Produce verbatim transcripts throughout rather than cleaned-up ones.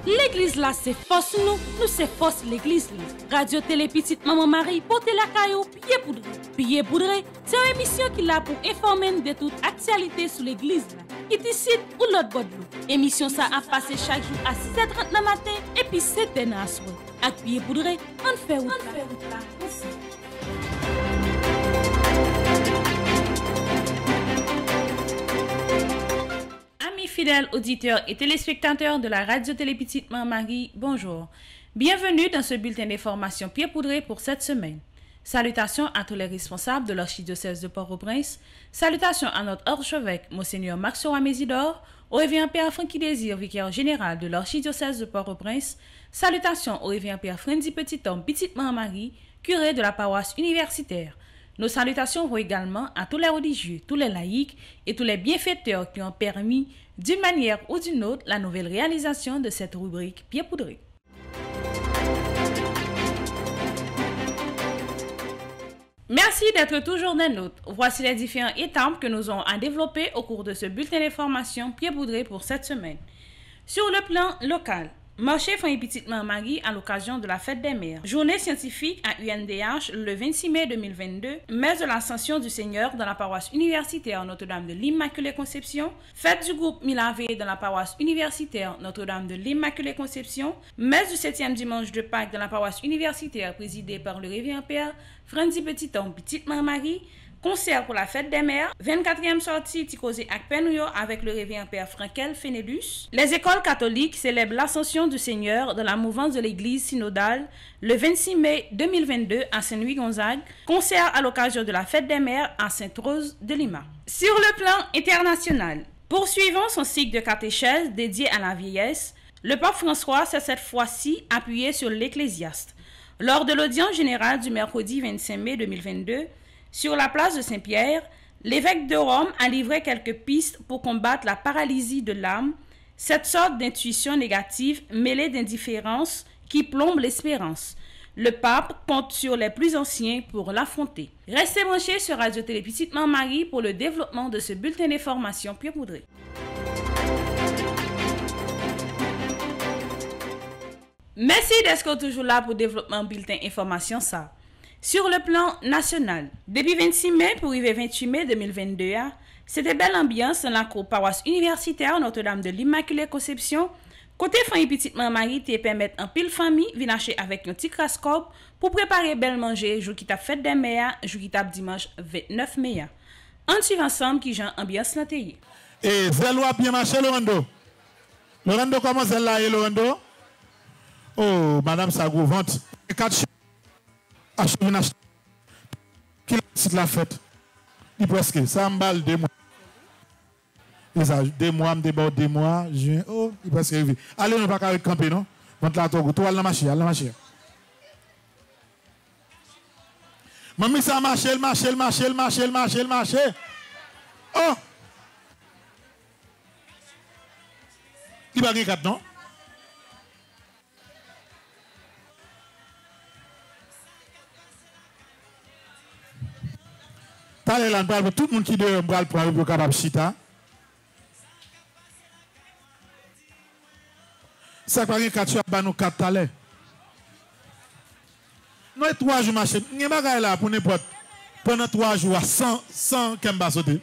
L'église là, c'est force nous, nous c'est force l'église là. Radio Télé Petite Maman Marie, portez la caillou, pied poudré. Pied poudré, c'est une émission qui l'a pour informer de toute actualité sur l'église là. Qui décide ou l'autre bord de l'eau. Émission ça a passé chaque jour à six heures trente le matin et puis sept heures à soir. Avec pied poudré, on fait route là. Amis fidèles auditeurs et téléspectateurs de la Radio Télé Petite Maman Marie, bonjour. Bienvenue dans ce bulletin d'information pied poudré pour cette semaine. Salutations à tous les responsables de l'archidiocèse de Port-au-Prince. Salutations à notre archevêque, Monseigneur Maxo Amézidore, au révérend Père Francky Désir, vicaire général de l'archidiocèse de Port-au-Prince. Salutations au révérend Père Frenzy Petit-Homme, Petite Maman Marie, curé de la paroisse universitaire. Nos salutations vont également à tous les religieux, tous les laïcs et tous les bienfaiteurs qui ont permis, d'une manière ou d'une autre, la nouvelle réalisation de cette rubrique pied poudré. Merci d'être toujours des nôtres. Voici les différentes étapes que nous avons à développer au cours de ce bulletin d'information pied poudré pour cette semaine. Sur le plan local, marché Famille Petite Maman Marie à l'occasion de la fête des mères. Journée scientifique à U N D H le vingt-six mai deux mille vingt-deux. Messe de l'Ascension du Seigneur dans la paroisse universitaire Notre-Dame de l'Immaculée Conception. Fête du groupe Milavé dans la paroisse universitaire Notre-Dame de l'Immaculée Conception. Messe du septième dimanche de Pâques dans la paroisse universitaire présidée par le révérend Père Frenzy Petit-Homme, Petite Maman Marie. Concert pour la fête des mères, vingt-quatrième sortie Ticosé ak Penouyo avec le révérend Père Frankel Fénélus. Les écoles catholiques célèbrent l'ascension du Seigneur dans la mouvance de l'église synodale le vingt-six mai deux mille vingt-deux à Saint-Louis-Gonzague. Concert à l'occasion de la fête des mères à Sainte-Rose de Lima. Sur le plan international, poursuivant son cycle de catéchèse dédié à la vieillesse, le pape François s'est cette fois-ci appuyé sur l'Ecclésiaste. Lors de l'audience générale du mercredi vingt-cinq mai deux mille vingt-deux, sur la place de Saint-Pierre, l'évêque de Rome a livré quelques pistes pour combattre la paralysie de l'âme, cette sorte d'intuition négative mêlée d'indifférence qui plombe l'espérance. Le pape compte sur les plus anciens pour l'affronter. Restez branchés sur Radio Télé Petite Maman Marie pour le développement de ce bulletin d'information pied poudré. Merci d'être toujours là pour le développement bulletin information ça. Sur le plan national, depuis vingt-six mai pour arriver vingt-huit mai deux mille vingt-deux, c'était belle ambiance dans la cour paroisse universitaire Notre-Dame de l'Immaculée Conception. Côté famille Petite Maman Marie te permettre en pile famille venir acheter avec un petit crascope pour préparer belle manger jour qui t'a fête des mères, jour qui t'a dimanche vingt-neuf mai. On suit ensemble qui genre ambiance l'anteye. Et Zelo a bien marché Lorando. Lorando comment celle-là est Lorando? Oh, madame Sagou vente quatre acheter une acheter qui la fête. Il presque ça emballe deux mois. Et ça deux mois me déborde deux mois, juin. Oh, il presque arrivé. Allez on va pas camper non. Monte la togo, toi la marcher, la marcher. Maman ça marche, elle marche, elle marche, elle marche, elle marche, elle marche. Oh. Il va gagner quatre non? T'allez là, tout le monde qui doit bral pour aller capable chita. Ça pas rien quatre ba nous quatre talents. Nous trois jours marché, n'y a là pour n'importe pendant trois jours cent cent kemba sauter.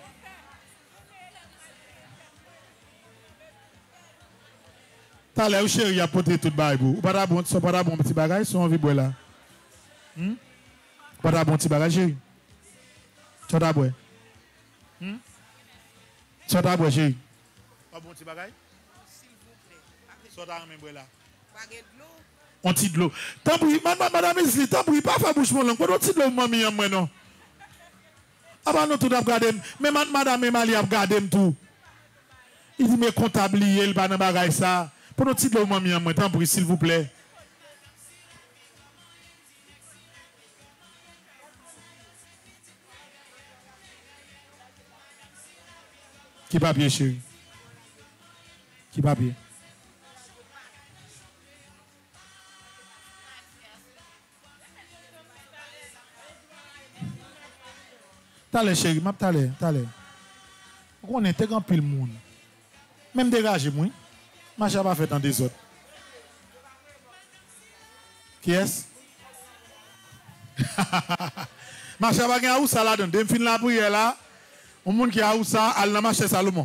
T'allez chéri a porté tout bail ou pas bon, so pas bon petit bagage, son envie boire là. Hmm? Pas bon petit bagage chéri. Tu as boire. Hmm? Tu as boire, chérie. Pas bon petit bagaille? S'il vous plaît. Tu as même boire là. On tire de l'eau. Tant pis, madame Isli, tant pis, pas faire bouche mon langue. Pas de l'eau, mamie, moi non. Ah bah non, tout a regardé. Mais madame Emali a regardé tout. Il dit, mais comptabiliser le banan bagaille ça. Pas de l'eau, mamie, moi, tant pis, s'il vous plaît. Qui papier, chérie? Qui papier? T'allez, chérie, m'a t'allez, t'allez. On est grand pile monde. Même dégagé, moi. Ma chère pas fait dans des autres. Qui est-ce? Marché pas gen ou ça là dedans. Dem fin la prière là. On monde qui a ou ça al dans marché Salomon.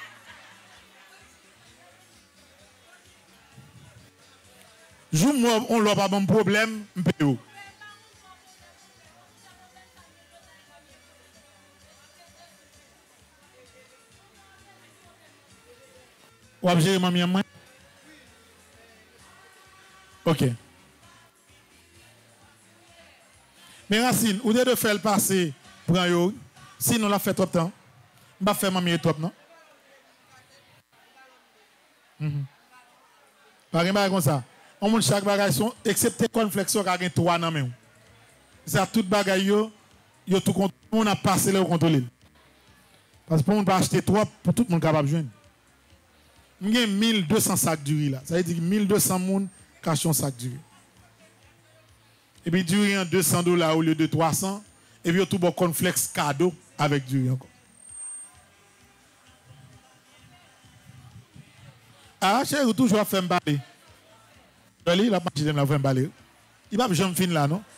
Jou moi on l'a pas bon problème, m'paye ou. Ou ap gérer mamie moi? OK. Mais Racine, ou de faire le passer prend yo, sinon la fait trop temps. M'pa faire mamie trop non? Mhm. Par exemple comme ça. On monte chaque bagage son excepté conflexion qui a gen trois nan men. Ça tout bagage yo yo tout contrôle, on a passé le contrôler. Parce que pour on pas acheter trois pour tout le monde capable joindre. M'gen mille deux cents sacs de riz là. Ça veut dire mille deux cents moun cachon sac de riz. Et puis du riz en deux cents dollars au lieu de trois cents et puis tout bon cornflakes cadeau avec du riz encore. Ah, chérie, toujours faire m'baler. Il a pas de la faire m'baler. Il va jamais fin là, non?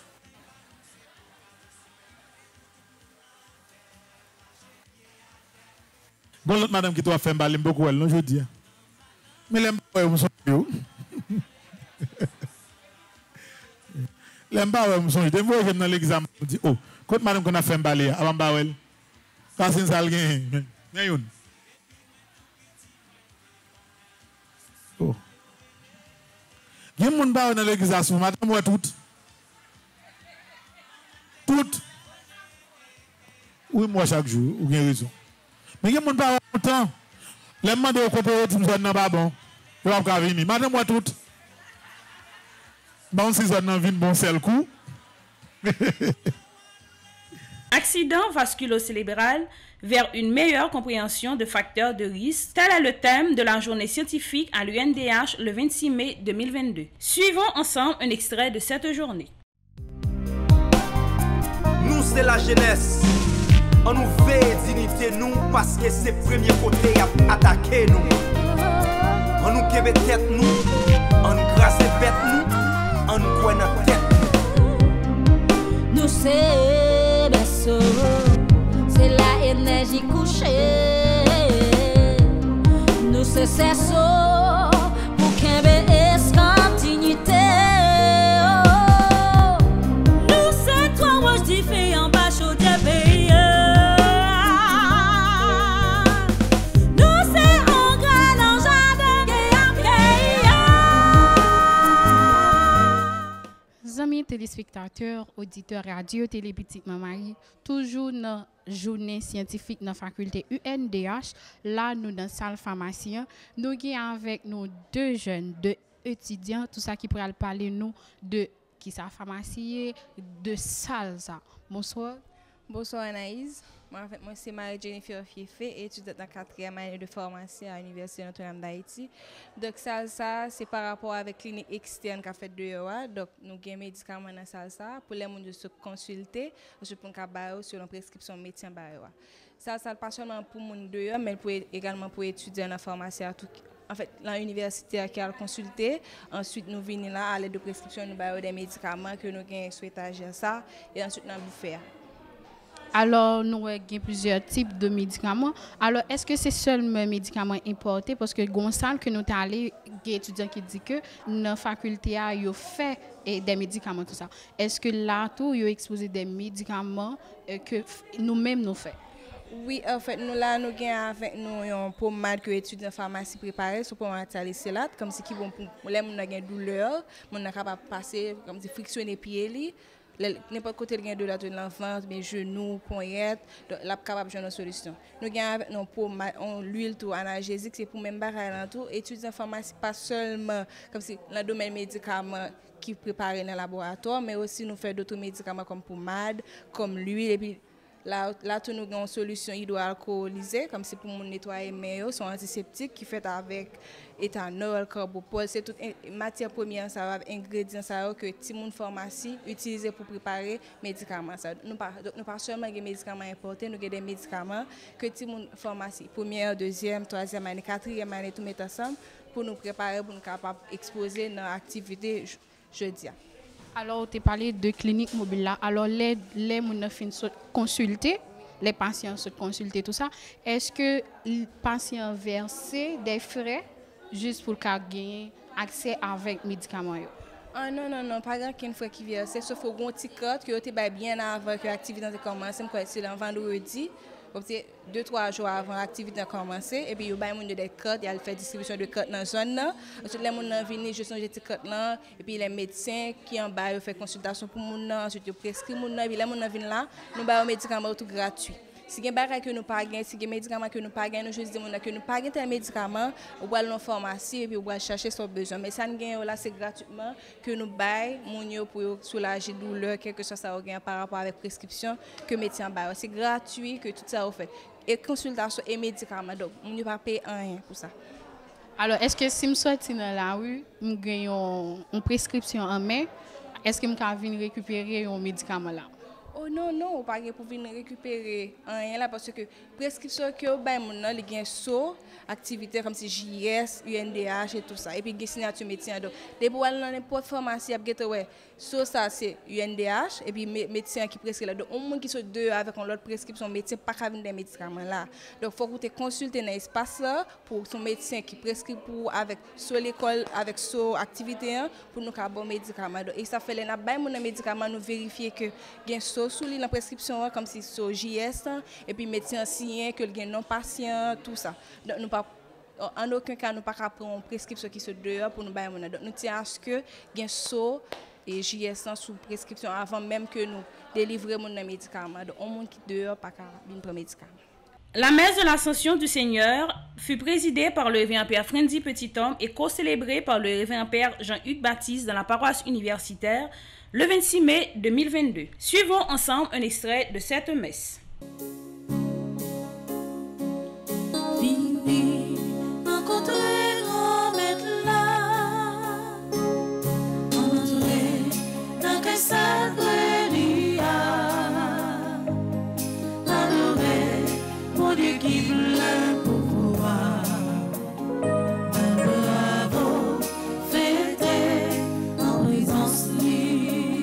Bon, l'autre madame qui doit faire m'baler beaucoup, elle, non, je dis. Mais l'aime pas, vous sont l'aime pas, vous sont des fois, je dans l'examen, je dis, oh, quand madame qu'on a fait m'baler, avant m'baler, parce que ça a gagné. Oh. Il y a des gens dans l'église, madame, moi, tout. Tout. Oui, moi, chaque jour, ou bien raison. Mais il y a des gens qui ont longtemps. Les gens de coopérative ne sont pas bons. Ils ne peuvent pas venir. Madame, moi, tout. Bon, si ça n'a pas bon seul coup. Accident vasculo-cérébral vers une meilleure compréhension de facteurs de risque, tel est le thème de la journée scientifique à l'U N D H le vingt-six mai deux mille vingt-deux. Suivons ensemble un extrait de cette journée. Nous, c'est la jeunesse. On nous veut dignité nous parce que c'est le premier côté à attaquer nous. On nous kebe tête nous, on nous grâce bête nous, on nous coin notre tête. Nous c'est berceau, c'est la énergie couchée. Nous c'est cerceau pour kebe escantinité. Nous c'est trois roches différents bas chaud de pays. Amis téléspectateurs, auditeurs radio, télé petite Marie, toujours dans la journée scientifique dans la faculté U N D H, là nous dans la salle pharmacie, nous avons avec nous deux jeunes, deux étudiants, tout ça qui pourrait parler nous de qui sa pharmacie, de salle ça. Bonsoir. Bonsoir Anaïs. Moi, en fait, moi c'est Marie-Jennifer Fiefé, étudiante dans la quatrième année de pharmacie à l'Université Notre-Dame d'Haïti. Donc, ça, ça c'est par rapport avec la clinique externe qu'a fait deux heures. Donc, nous avons des médicaments dans la salle pour les gens de se consulter, pour qu'on puisse sur une prescription médecin. Ça, ça pas seulement pour les gens deux heures, mais pour, également pour étudier dans la pharmacie. En fait, l'université qui a consulté, ensuite nous venons là à l'aide de prescription, nous avons des médicaments que nous avons sur étagère ça, et ensuite nous avons faire. Alors, nous avons plusieurs types de médicaments. Alors, est-ce que c'est seulement médicaments importés? Parce que Gonçal, que nous sommes allés, il y a des étudiants qui disent que dans la faculté, ils ont fait des médicaments, tout ça. Est-ce que là, tout, ils ont exposé des médicaments que nous-mêmes nous faisons? Oui, en fait, nous là, nous avons avec nous une pommade que les étudiants en pharmacie préparée, sur pommade salicylate, comme si qui vont pour les gens qui ont des douleurs, les gens qui sont capables de passer, comme si frictionner les pieds. N'importe côté de douleur de l'enfant, mes genoux, poignettes, la capable de jouer une solution. Nous avons avec nous pour l'huile tout analgésique, c'est pour même barrer dans tout. Étudier en pharmacie pas seulement comme si dans le domaine médicament qui préparent dans le laboratoire, mais aussi nous faisons d'autres médicaments comme pommade, comme l'huile et puis là, là tout nous avons une solution hydroalcoolisée, comme si pour nettoyer mes mains, sont antiseptiques qui fait avec éthanol, carbopol, c'est toute matière première, ça va, ingrédients ça que tout le monde pharmacie utilise pour préparer médicaments. Ça. Nous pas nous pas seulement des médicaments importés, nous avons des médicaments que tout le monde pharmacie, première, deuxième, troisième année, quatrième année, tout mettre ensemble pour nous préparer pour nous capables d'exposer nos activités jeudi. Alors, tu as parlé de clinique mobile là. Alors, les, les gens finissent consulter, les patients se consulter, tout ça. Est-ce que les patients versent des frais juste pour gagner accès avec médicaments? Ah non, non, non, pas grand qu'une fois qui vient. C'est sauf au bon petit code que tu es bien avant que l'activité a commencé. C'est le vendredi, deux, trois jours avant l'activité a commencé. Et puis, il y a des codes, il y a fait distribution de codes dans la zone. Ensuite, les gens viennent juste changer ces codes là. Et puis, les médecins qui en bas font consultation pour les gens, ensuite, ils prescrivent les gens. Et puis, les gens viennent là, nous avons des médicaments tout gratuits. Si il y a des que nous pas gain, si il y a des médicaments que nous pas gain, nous juste disons que nous pas gain tel médicament, on va aller en pharmacie et puis on va chercher son besoin. Mais ça nous gagne là, c'est gratuitement que nous bail mon pour soulager douleur, quelque chose ça gain par rapport avec prescription que médecin bail. C'est gratuit que tout ça on fait. Et consultation et médicaments, donc on ne pas payer rien pour ça. Alors, est-ce que si je sorti dans la rue, je gagne une prescription en main, est-ce que je peux venir récupérer un médicament là? Oh non, non, pas pour venir récupérer rien là parce que prescription que ben mon il y a so activité comme si J S, U N D H et tout ça et puis il signature médecin donc dès pour aller dans n'importe pharmacie après ouais so ça c'est U N D H et puis médecin qui prescrit là donc au moins qui sont deux avec une autre prescription médecin pas venir des médicaments là donc faut que tu consultes dans espace là pour son médecin qui prescrit pour avec sur l'école avec so activité pour nous bon médicament et ça fait les n'a ben mon médicament nous vérifier que gain so sous la prescription comme si so J S et puis médecin signé que le non patient tout ça donc nous pas en aucun cas nous pas prendre une prescription qui se dehors pour nous bailler donc nous tient à ce que gain so et J S sous prescription avant même que nous délivrer mon médicament donc on monde qui dehors pas venir prendre médicament. La messe de l'Ascension du Seigneur fut présidée par le révérend Père Frenzy Petit-Homme et co-célébrée par le révérend Père Jean-Hugues Baptiste dans la paroisse universitaire le vingt-six mai deux mille vingt-deux. Suivons ensemble un extrait de cette messe. Vini, rencontrer grand maître là, entrer dans le sacré lia, adorer mon Dieu qui plein pouvoir, bravo, fêter en présence libre.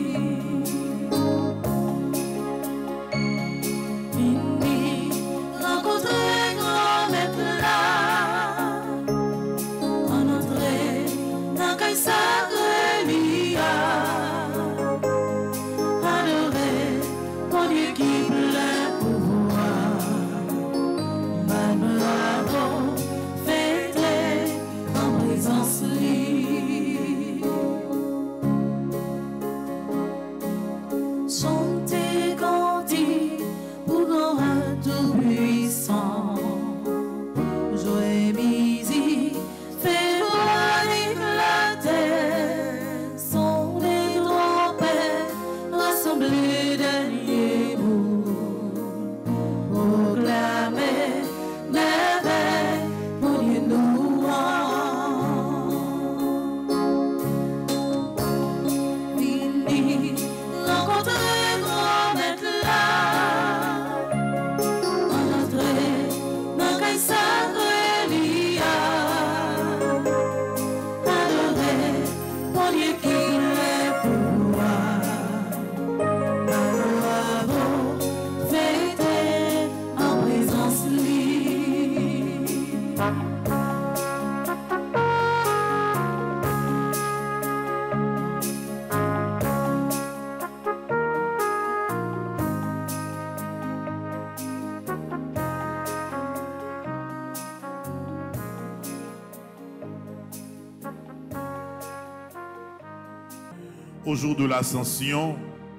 Au jour de l'ascension,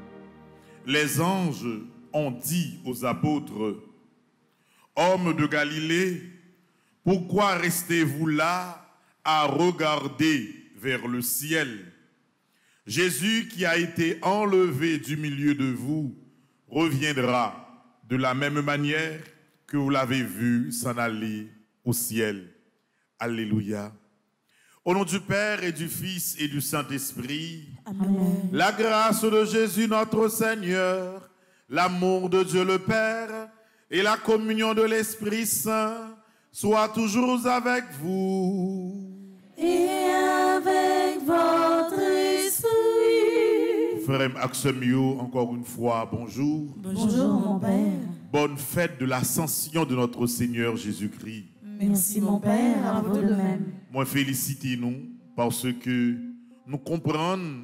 les anges ont dit aux apôtres, « Hommes de Galilée, pourquoi restez-vous là à regarder vers le ciel? Jésus qui a été enlevé du milieu de vous reviendra de la même manière que vous l'avez vu s'en aller au ciel. » Alléluia. Au nom du Père et du Fils et du Saint-Esprit, Amen. La grâce de Jésus notre Seigneur, l'amour de Dieu le Père et la communion de l'Esprit Saint soient toujours avec vous. Et avec votre esprit. frères et encore une fois, bonjour. Bonjour, mon Père. Bonne fête de l'ascension de notre Seigneur Jésus-Christ. Merci, mon Père, à vous de même. Moi, félicitez-nous parce que nous comprenons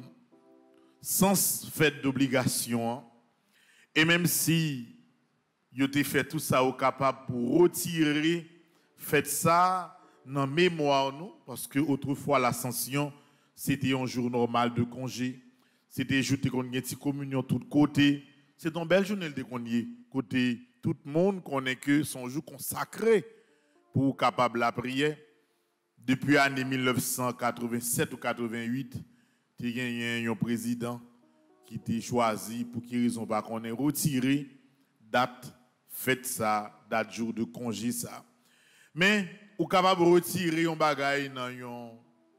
sans fête d'obligation. Et même si vous avez fait tout ça au capable pour retirer, faites ça dans la mémoire, nous, parce que autrefois l'ascension, c'était un jour normal de congé. C'était un jour où on a une communion de tous côtés. C'est une belle journée de congé. Côté tout le monde connaît que son jour consacré pour capable la prière. Depuis l'année mille neuf cent quatre-vingt-sept ou quatre-vingt-huit, il y a un président qui a été choisi pour qui raison pas qu'on ait retiré date fête ça, date jour de congé ça. Mais ou capable de retirer un bagage dans une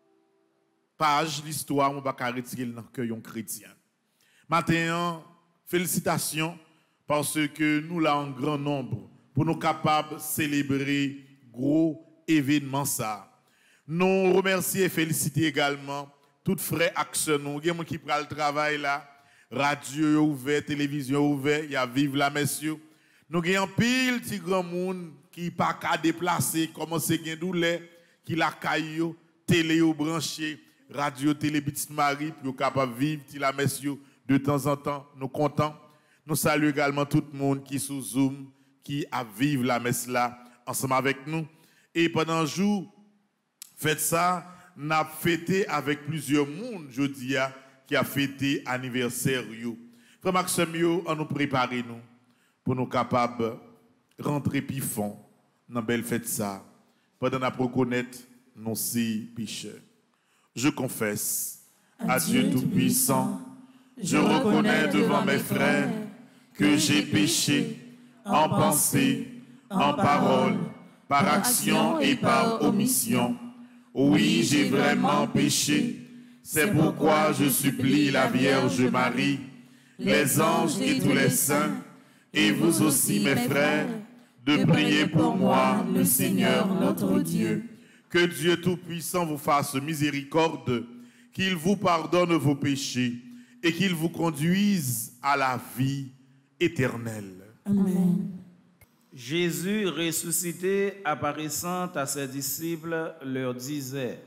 page l'histoire, on va pas retirer dans le cœur chrétien. Maintenant, félicitations parce que nous là en grand nombre pour nous capables de célébrer gros événement ça. Nous remercions et féliciter également toutes frères actions nous, il y a qui prend le travail là, radio ouvert, télévision ouvert, il y a vive la messieurs. Nous avons pile de grand monde qui pas qu'à déplacer, comment c'est gain douleur, qui la caillou, télé ou branché, radio télé Petite Marie pour capable vivre ti la messieurs de temps en temps, nous contents. Nous saluons également tout le monde qui sous Zoom, qui a vivre la messe là ensemble avec nous. Et pendant le jour, faites ça, nous avons fêté avec plusieurs monde jeudi qui a fêté anniversaire. Frère Maxime, on nous prépare nous pour nous capables de rentrer pifon dans belle fête ça. Pendant nous reconnaître nos six pécheurs. Je confesse à Dieu Tout-Puissant, je reconnais devant mes frères que j'ai péché en pensée, en parole, par action et par omission. Oui, j'ai vraiment péché. C'est pourquoi je supplie la Vierge Marie, les anges et tous les saints, et vous aussi mes frères, de prier pour moi, le Seigneur notre Dieu. Que Dieu Tout-Puissant vous fasse miséricorde, qu'il vous pardonne vos péchés et qu'il vous conduise à la vie éternelle. Amen. Jésus, ressuscité, apparaissant à ses disciples, leur disait: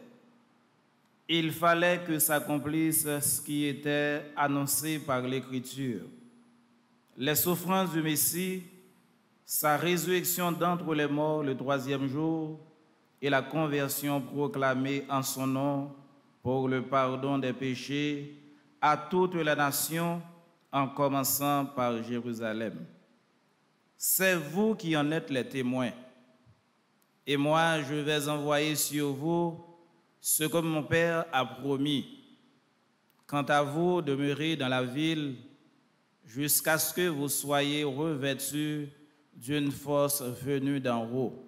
il fallait que s'accomplisse ce qui était annoncé par l'Écriture. Les souffrances du Messie, sa résurrection d'entre les morts le troisième jour et la conversion proclamée en son nom pour le pardon des péchés à toute la nation, en commençant par Jérusalem. C'est vous qui en êtes les témoins. Et moi, je vais envoyer sur vous ce que mon Père a promis. Quant à vous, demeurez dans la ville jusqu'à ce que vous soyez revêtus d'une force venue d'en haut.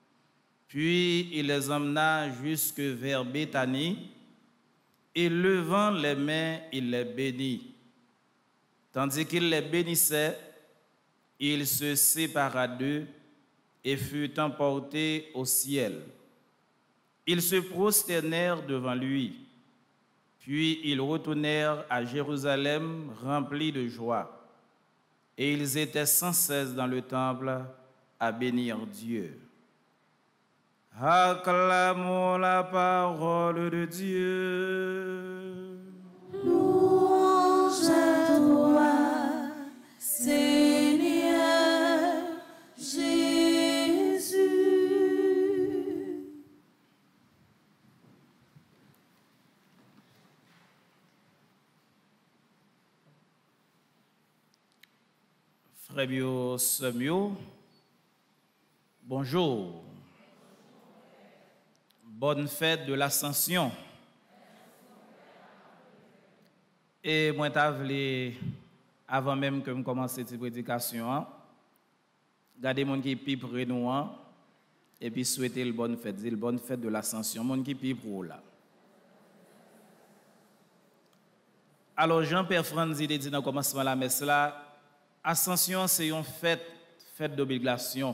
Puis il les emmena jusque vers Béthanie, et levant les mains, il les bénit. Tandis qu'il les bénissait, il se sépara d'eux et fut emporté au ciel. Ils se prosternèrent devant lui, puis ils retournèrent à Jérusalem remplis de joie. Et ils étaient sans cesse dans le temple à bénir Dieu. Acclamons la parole de Dieu. Louange à toi, Seigneur Jésus. Frère Bio Semio, bonjour. Bonne fête de l'Ascension. Et moi, je avant même que je commence cette prédication, regardez les gens qui sont près de nous et puis souhaiter une bonne fête, une bonne fête de l'Ascension. Les gens qui sont pour là. Alors, Jean-Père Franzi dit dans le commencement de la messe là, Ascension, c'est une fête, fête d'obligation.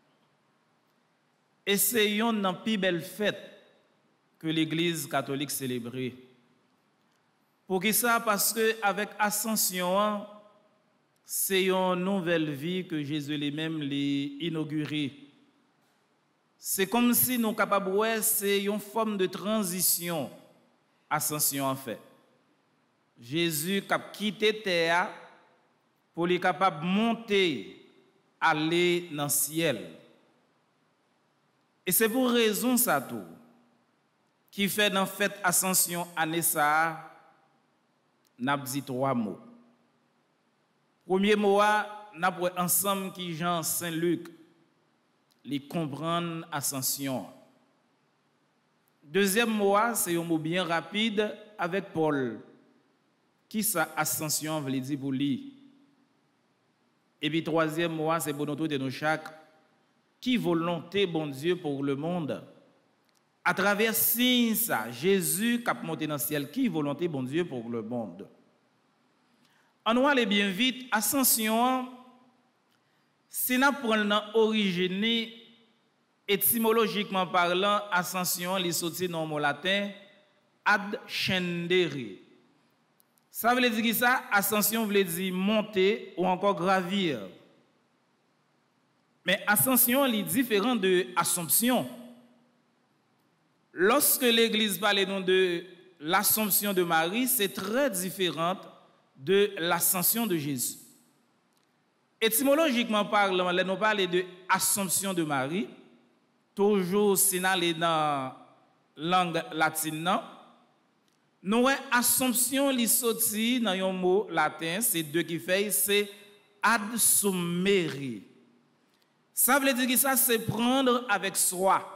Et c'est une plus belle fête que l'Église catholique célèbre. Pour qui ça? Parce que avec ascension, c'est une nouvelle vie que Jésus lui-même l'a inaugurée. C'est comme si nous capables de c'est une forme de transition, ascension en fait. Jésus a quitté terre pour être capable de monter, aller dans le ciel. Et c'est pour raison ça tout qui fait dans cette ascension année ça, n'a dit trois mots. Premier mot, n'a pas ensemble qui Jean Saint-Luc les comprendre ascension. Deuxième mot, c'est un mot bien rapide avec Paul. Qui ça ascension veut dire pour lui? Et puis troisième mot, c'est pour nous tous et nous chaque. Qui volonté bon Dieu pour le monde? À travers signe ça, Jésus qui a monté dans le ciel, qui volonté bon Dieu pour le monde? On va aller bien vite. Ascension, si nous prenons l'origine, étymologiquement parlant, ascension, il sorti dans le mot latin, ascendere. Ça veut dire que ça, ascension veut dire monter ou encore gravir. Mais ascension est différent de assomption. Lorsque l'Église parle de l'assomption de Marie, c'est très différent de l'ascension de Jésus. Étymologiquement parlant, nous parlons de l'assomption de Marie, toujours si nous sommes dans la langue latine. Nous avons assomption li sorti dans un mot latin, c'est deux qui fait, c'est adsumere. Ça veut dire que ça, c'est prendre avec soi.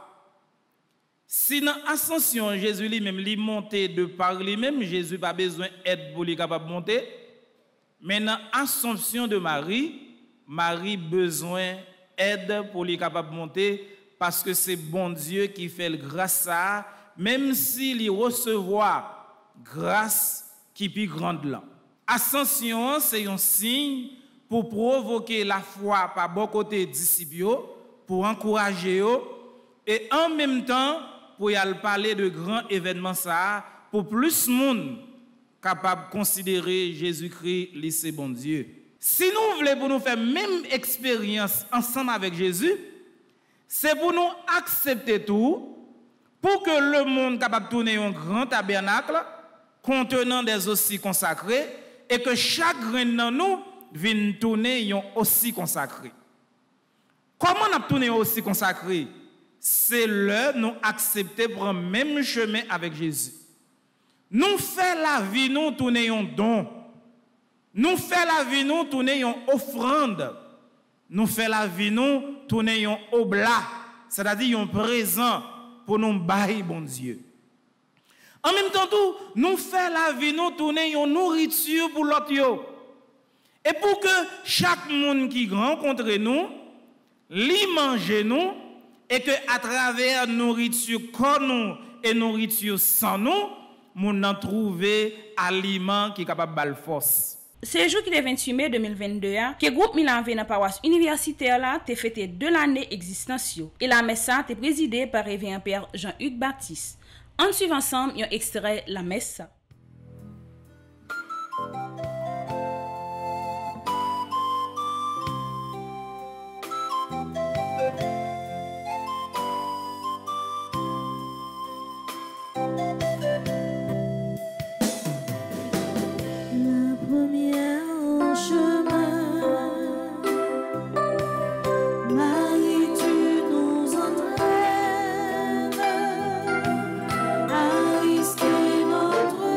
Si dans l'ascension, Jésus lui-même, lui monté de par lui-même, Jésus n'a pas besoin d'aide pour lui capable de monter. Mais dans l'assomption de Marie, Marie a besoin d'aide pour lui capable de monter parce que c'est bon Dieu qui fait le grâce à, même s'il recevoir grâce qui plus grande là. Ascension, c'est un signe pour provoquer la foi par bon côté disciples, pour encourager eux, et en même temps pour y aller parler de grands événements ça, pour plus de monde capable de considérer Jésus-Christ lycée bon Dieu. Si nous voulons pour nous faire même expérience ensemble avec Jésus, c'est pour nous accepter tout, pour que le monde capable de tourner un grand tabernacle contenant des ossis consacrés et que chaque grain dans nous vienne tourner un ossis consacré. Comment on a tourné un ossis consacré? C'est le nous accepter pour un même chemin avec Jésus. Nous faisons la vie, nous tourner un don. Nous faisons la vie, nous tourner une offrande. Nous faisons la vie, nous tourner un oblat, c'est-à-dire un présent pour nous bailler, bon Dieu. En même temps, tout, nous faisons la vie, nous tourner une nourriture pour l'autre. Et pour que chaque monde qui rencontre nous, lui mange nous, et que à travers nourriture corps nous et nourriture sans nous, nous avons trouvé aliment qui est capable de force. C'est jour qui est vingt-huit mai deux mille vingt-deux, que le groupe Milan V dans la paroisse universitaire là, t'es fêté de l'année existence. Et la messe t'est présidée par révérend Père Jean-Hugues Baptiste. En suivant ensemble, un extrait la messe. Notre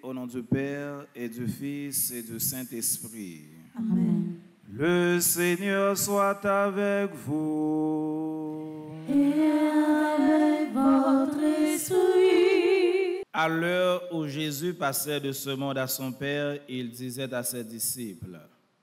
au nom du Père et du Fils et du Saint-Esprit. Amen. Le Seigneur soit avec vous. Et avec votre esprit. À l'heure où Jésus passait de ce monde à son Père, il disait à ses disciples,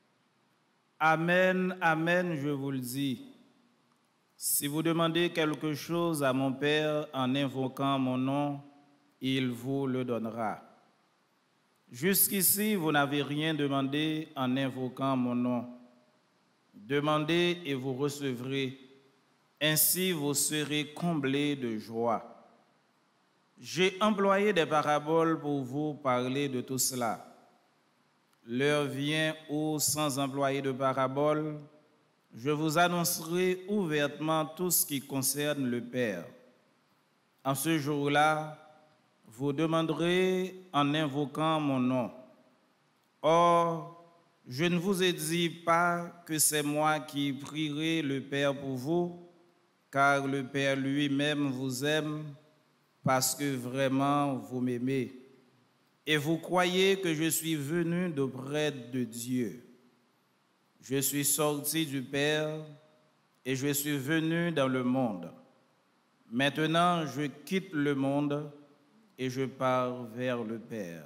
Amen, amen, je vous le dis. Si vous demandez quelque chose à mon Père en invoquant mon nom, il vous le donnera. Jusqu'ici, vous n'avez rien demandé en invoquant mon nom. Demandez et vous recevrez. Ainsi, vous serez comblés de joie. J'ai employé des paraboles pour vous parler de tout cela. L'heure vient où, sans employer de paraboles, je vous annoncerai ouvertement tout ce qui concerne le Père. En ce jour-là, vous demanderez en invoquant mon nom. Or, je ne vous ai dit pas que c'est moi qui prierai le Père pour vous, car le Père lui-même vous aime parce que vraiment vous m'aimez. Et vous croyez que je suis venu d'auprès de Dieu. Je suis sorti du Père et je suis venu dans le monde. Maintenant, je quitte le monde et je pars vers le Père.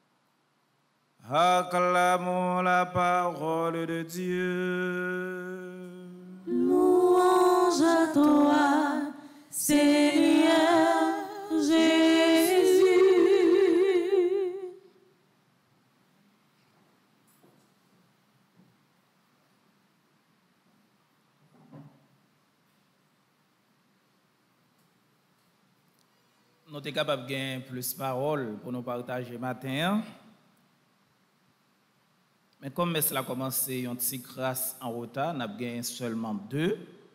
Acclamons la parole de Dieu. Louange à toi, Seigneur Jésus. Nous sommes capables de gagner plus de paroles pour nous partager matin. Mais comme cela a commencé une petite grâce en retard, nous avons gagné seulement deux.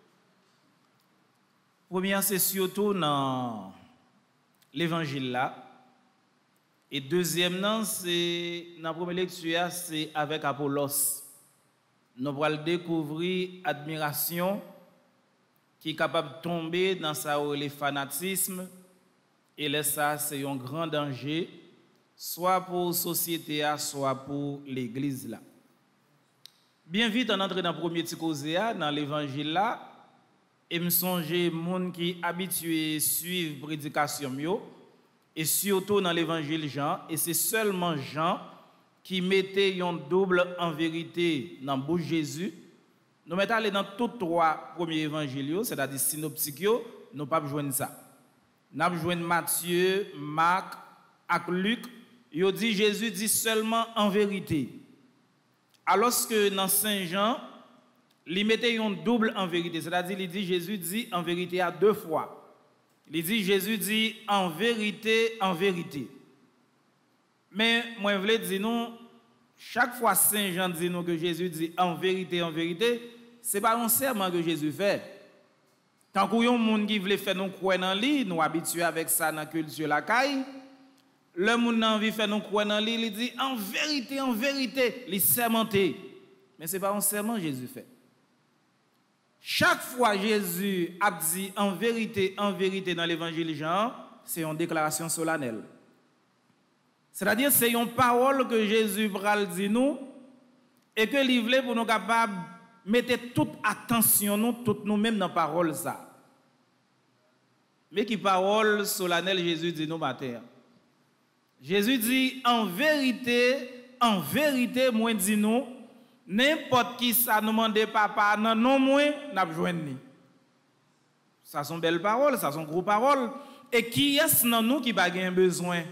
Première, c'est surtout dans l'évangile là. Et deuxième, c'est dans la première lecture, c'est avec Apollos. Nous allons découvrir l'admiration qui est capable de tomber dans ça le fanatisme. Et là, ça, c'est un grand danger, soit pour la société, soit pour l'église. Là. Bien vite, on entre dans le premier petit causé, dans l'évangile là, et me songe les gens qui sont habitués à suivre la prédication, et surtout dans l'évangile Jean, et c'est seulement Jean qui mettait un double en vérité dans la bouche de Jésus. Nous mettons aller dans tous trois premiers évangiles, c'est-à-dire synoptiques, nous ne pouvons pas joindre ça. Nous avons joué Matthieu, Marc et Luc. Il dit Jésus dit seulement en vérité. Alors que dans Saint Jean, il mettait un double en vérité. C'est-à-dire il dit Jésus dit en vérité à deux fois. Il dit Jésus dit en vérité, en vérité. Mais moi je voulais dire nous, chaque fois Saint Jean dit nous que Jésus dit en vérité, en vérité, ce n'est pas un serment que Jésus fait. Quand il y a des gens qui veulent faire nous croire dans lui, nous habitués avec ça dans la culture la caille. Le monde a envie de faire nous croire dans lui, il dit en vérité, en vérité, il sermenté. Mais ce n'est pas un serment que Jésus fait. Chaque fois Jésus a dit en vérité, en vérité dans l'évangile Jean, c'est une déclaration solennelle. C'est-à-dire c'est une parole que Jésus pral dit nous et que il voulait pour nous capables mettez toute attention nous toutes nous-mêmes dans parole ça. Mais qui parole solennelle Jésus dit nous matin. Jésus dit en vérité, en vérité moi dis nous n'importe qui ça nous demande papa non non moi n'a besoin ni. Ça sont belles paroles, ça sont gros paroles et qui est dans nous qui pas gain besoin.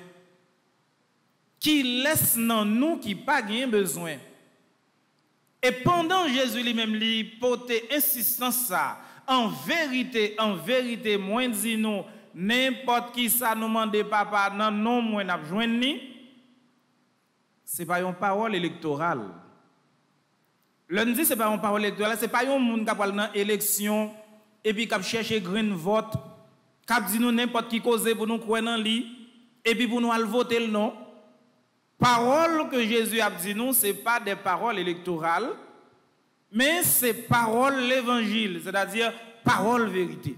Qui laisse dans nous qui pas gain besoin. Et pendant Jésus lui-même lui portait insistance ça, en vérité, en vérité, moi dis nous, n'importe qui ça nous demande papa, non, non, moi n'a besoin ni. C'est pas une parole électorale. Le dit c'est pas une parole électorale, c'est pas un monde qui parle dans élection et puis qui cherche green vote, qui dit nous n'importe qui cause pour nous croire dans lui et puis pour nous aller voter le non. Parole que Jésus a dit nous, ce n'est pas des paroles électorales, mais c'est parole l'évangile, c'est-à-dire parole vérité.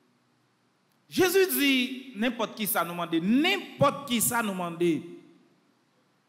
Jésus dit, n'importe qui ça nous demande, n'importe qui ça nous demande,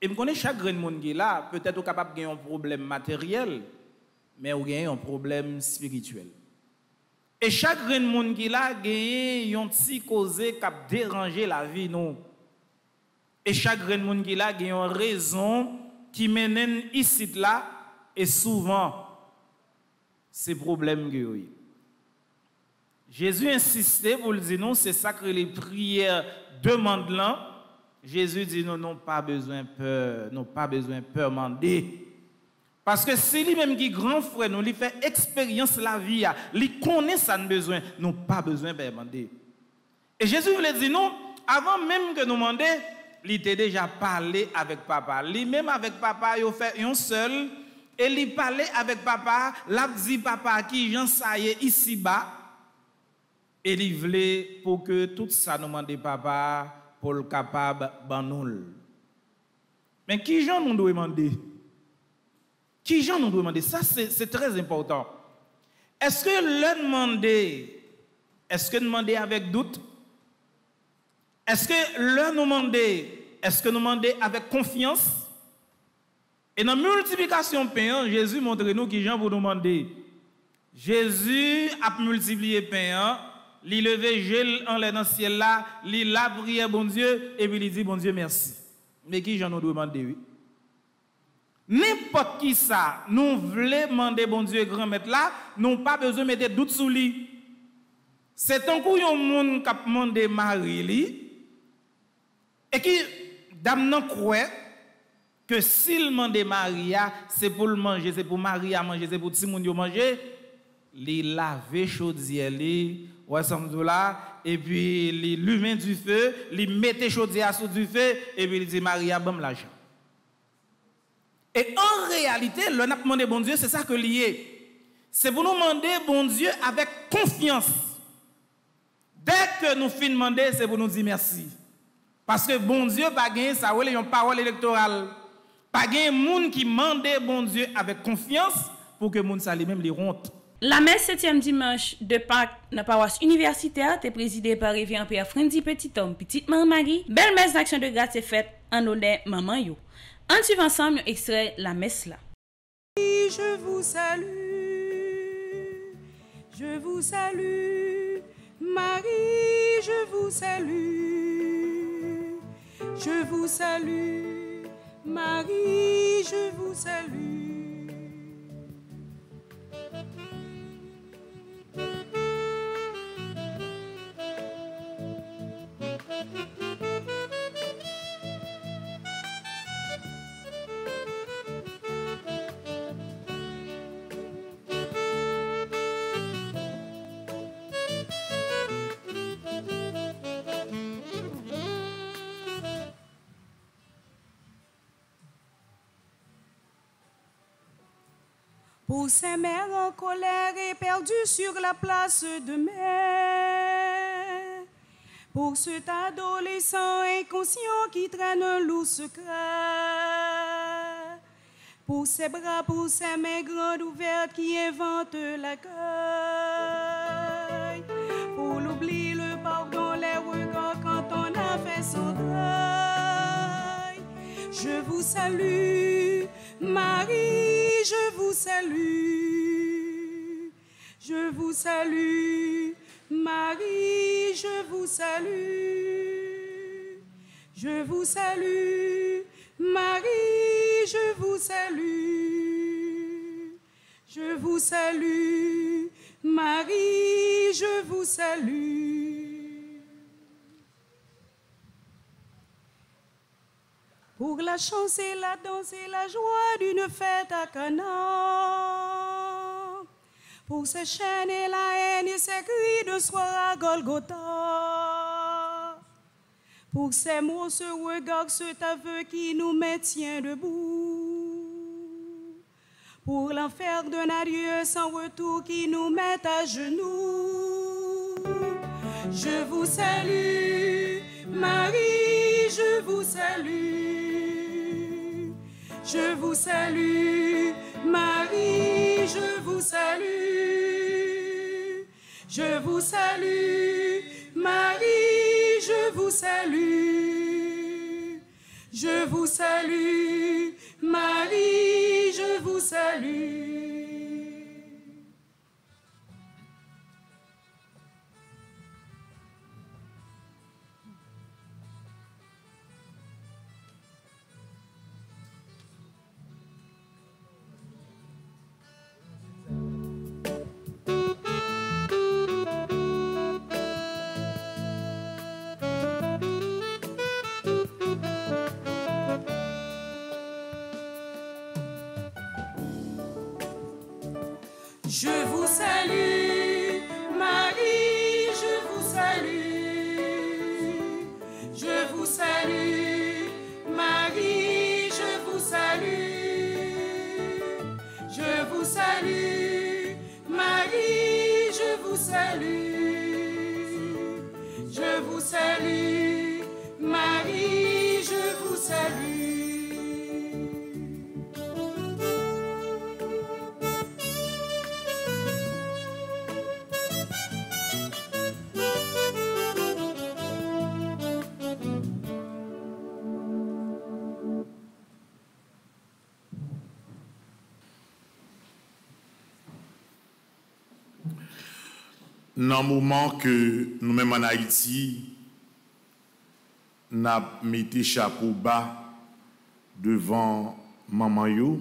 Et je connais chaque grain de monde qui est là, peut-être capable de gagner un problème matériel, mais vous avez un problème spirituel. Et chaque grain de monde qui est là, gagne un petit causé qui a dérangé la vie, non. Et chaque grain de monde qui est là, gagne une raison qui mène ici là, et souvent, c'est problème que vous. Jésus insistait pour le dire non, c'est ça que les prières demandent là. Jésus dit non, non, pas besoin de peur, non, pas besoin de peur, demander. Parce que c'est lui-même qui grand frère, nous lui fait expérience la vie, lui connaît ça de besoin, nous pas besoin de demander. Et Jésus voulait dire non, avant même que nous demandions, il était déjà parlé avec papa. Lui-même avec papa, il a fait un seul, et il parlait avec papa, l'a dit papa qui j'en sais ici bas, et il voulait pour que tout ça nous demande papa pour le capable banoul. Mais qui j'en nous doit demander? Qui j'en nous doit demander? Ça c'est très important. Est-ce que le demander, est-ce que demander avec doute? Est-ce que le nous demander, est-ce que nous demander avec confiance? Et dans la multiplication pain, Jésus montre nous qui j'en pour nous demander. Jésus a multiplié pain. Il levé gel en l'air dans le ciel là, il l'a prié bon Dieu et puis il dit bon Dieu merci. Mais qui j'en ai demandé oui. N'importe qui ça, nous voulons demander bon Dieu grand maître là, nous pas besoin de mettre doute sur lui. C'est un coup un monde qui a demandé Marie li et qui dame nan croit que s'il demande Maria, c'est pour le manger, c'est pour Maria manger, c'est pour tout le monde manger, il lave chaudière li ouais, là, et puis il l'humain du feu, il mettait chaudière sous du feu, et puis il dit Maria, bam l'argent. Et en réalité, le n'a demandé bon Dieu, c'est ça que lié. C'est pour nous demander bon Dieu avec confiance. Dès que nous finissons demander, c'est pour nous dire merci. Parce que bon Dieu, pas gagner ça, ouais, une parole électorale. Pas gagner monde qui demande bon Dieu avec confiance pour que monde ça lui-même les honte. La messe septième dimanche de Pâques dans la paroisse universitaire est présidée par Révérend Père Frendi Petit Homme, Petite Maman Marie. Belle messe d'action de grâce est faite en honneur Maman Yo. En suivant ensemble, extrait la messe là. Je vous salue, je vous salue, Marie, je vous salue, je vous salue, Marie, je vous salue. Pour ces mères en colère et perdues sur la place de mer, pour cet adolescent inconscient qui traîne un loup secret, pour ces bras, pour ces mains grandes ouvertes qui inventent l'accueil, pour l'oubli, le pardon, les regards quand on a fait son deuil. Je vous salue, Marie, je vous salue, je vous salue, Marie, je vous salue, je vous salue, Marie, je vous salue, je vous salue, Marie, je vous salue. Pour la chance et la danse et la joie d'une fête à Cana, pour ces chaînes et la haine et ces cris de soir à Golgotha, pour ces mots, ce regard, cet aveu qui nous maintient debout, pour l'enfer d'un adieu sans retour qui nous met à genoux. Je vous salue, Marie, je vous salue. Je vous salue, Marie, je vous salue. Je vous salue, Marie, je vous salue. Je vous salue, Marie, je vous salue. Je vous salue, Marie, je vous salue. Je vous salue, Marie, je vous salue. Je vous salue, Marie, je vous salue. Je vous salue, Marie, je vous salue. Dans le moment que nous-mêmes en Haïti, nous mettons chapeau bas devant Maman Yo,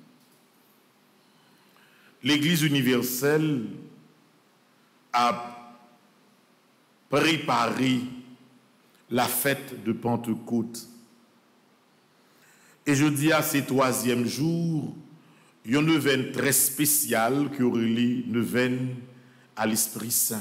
l'Église universelle a préparé la fête de Pentecôte. Et je dis à ces troisième jour, il y a une neuvaine très spéciale qui aurait les neuvaine à l'Esprit Saint.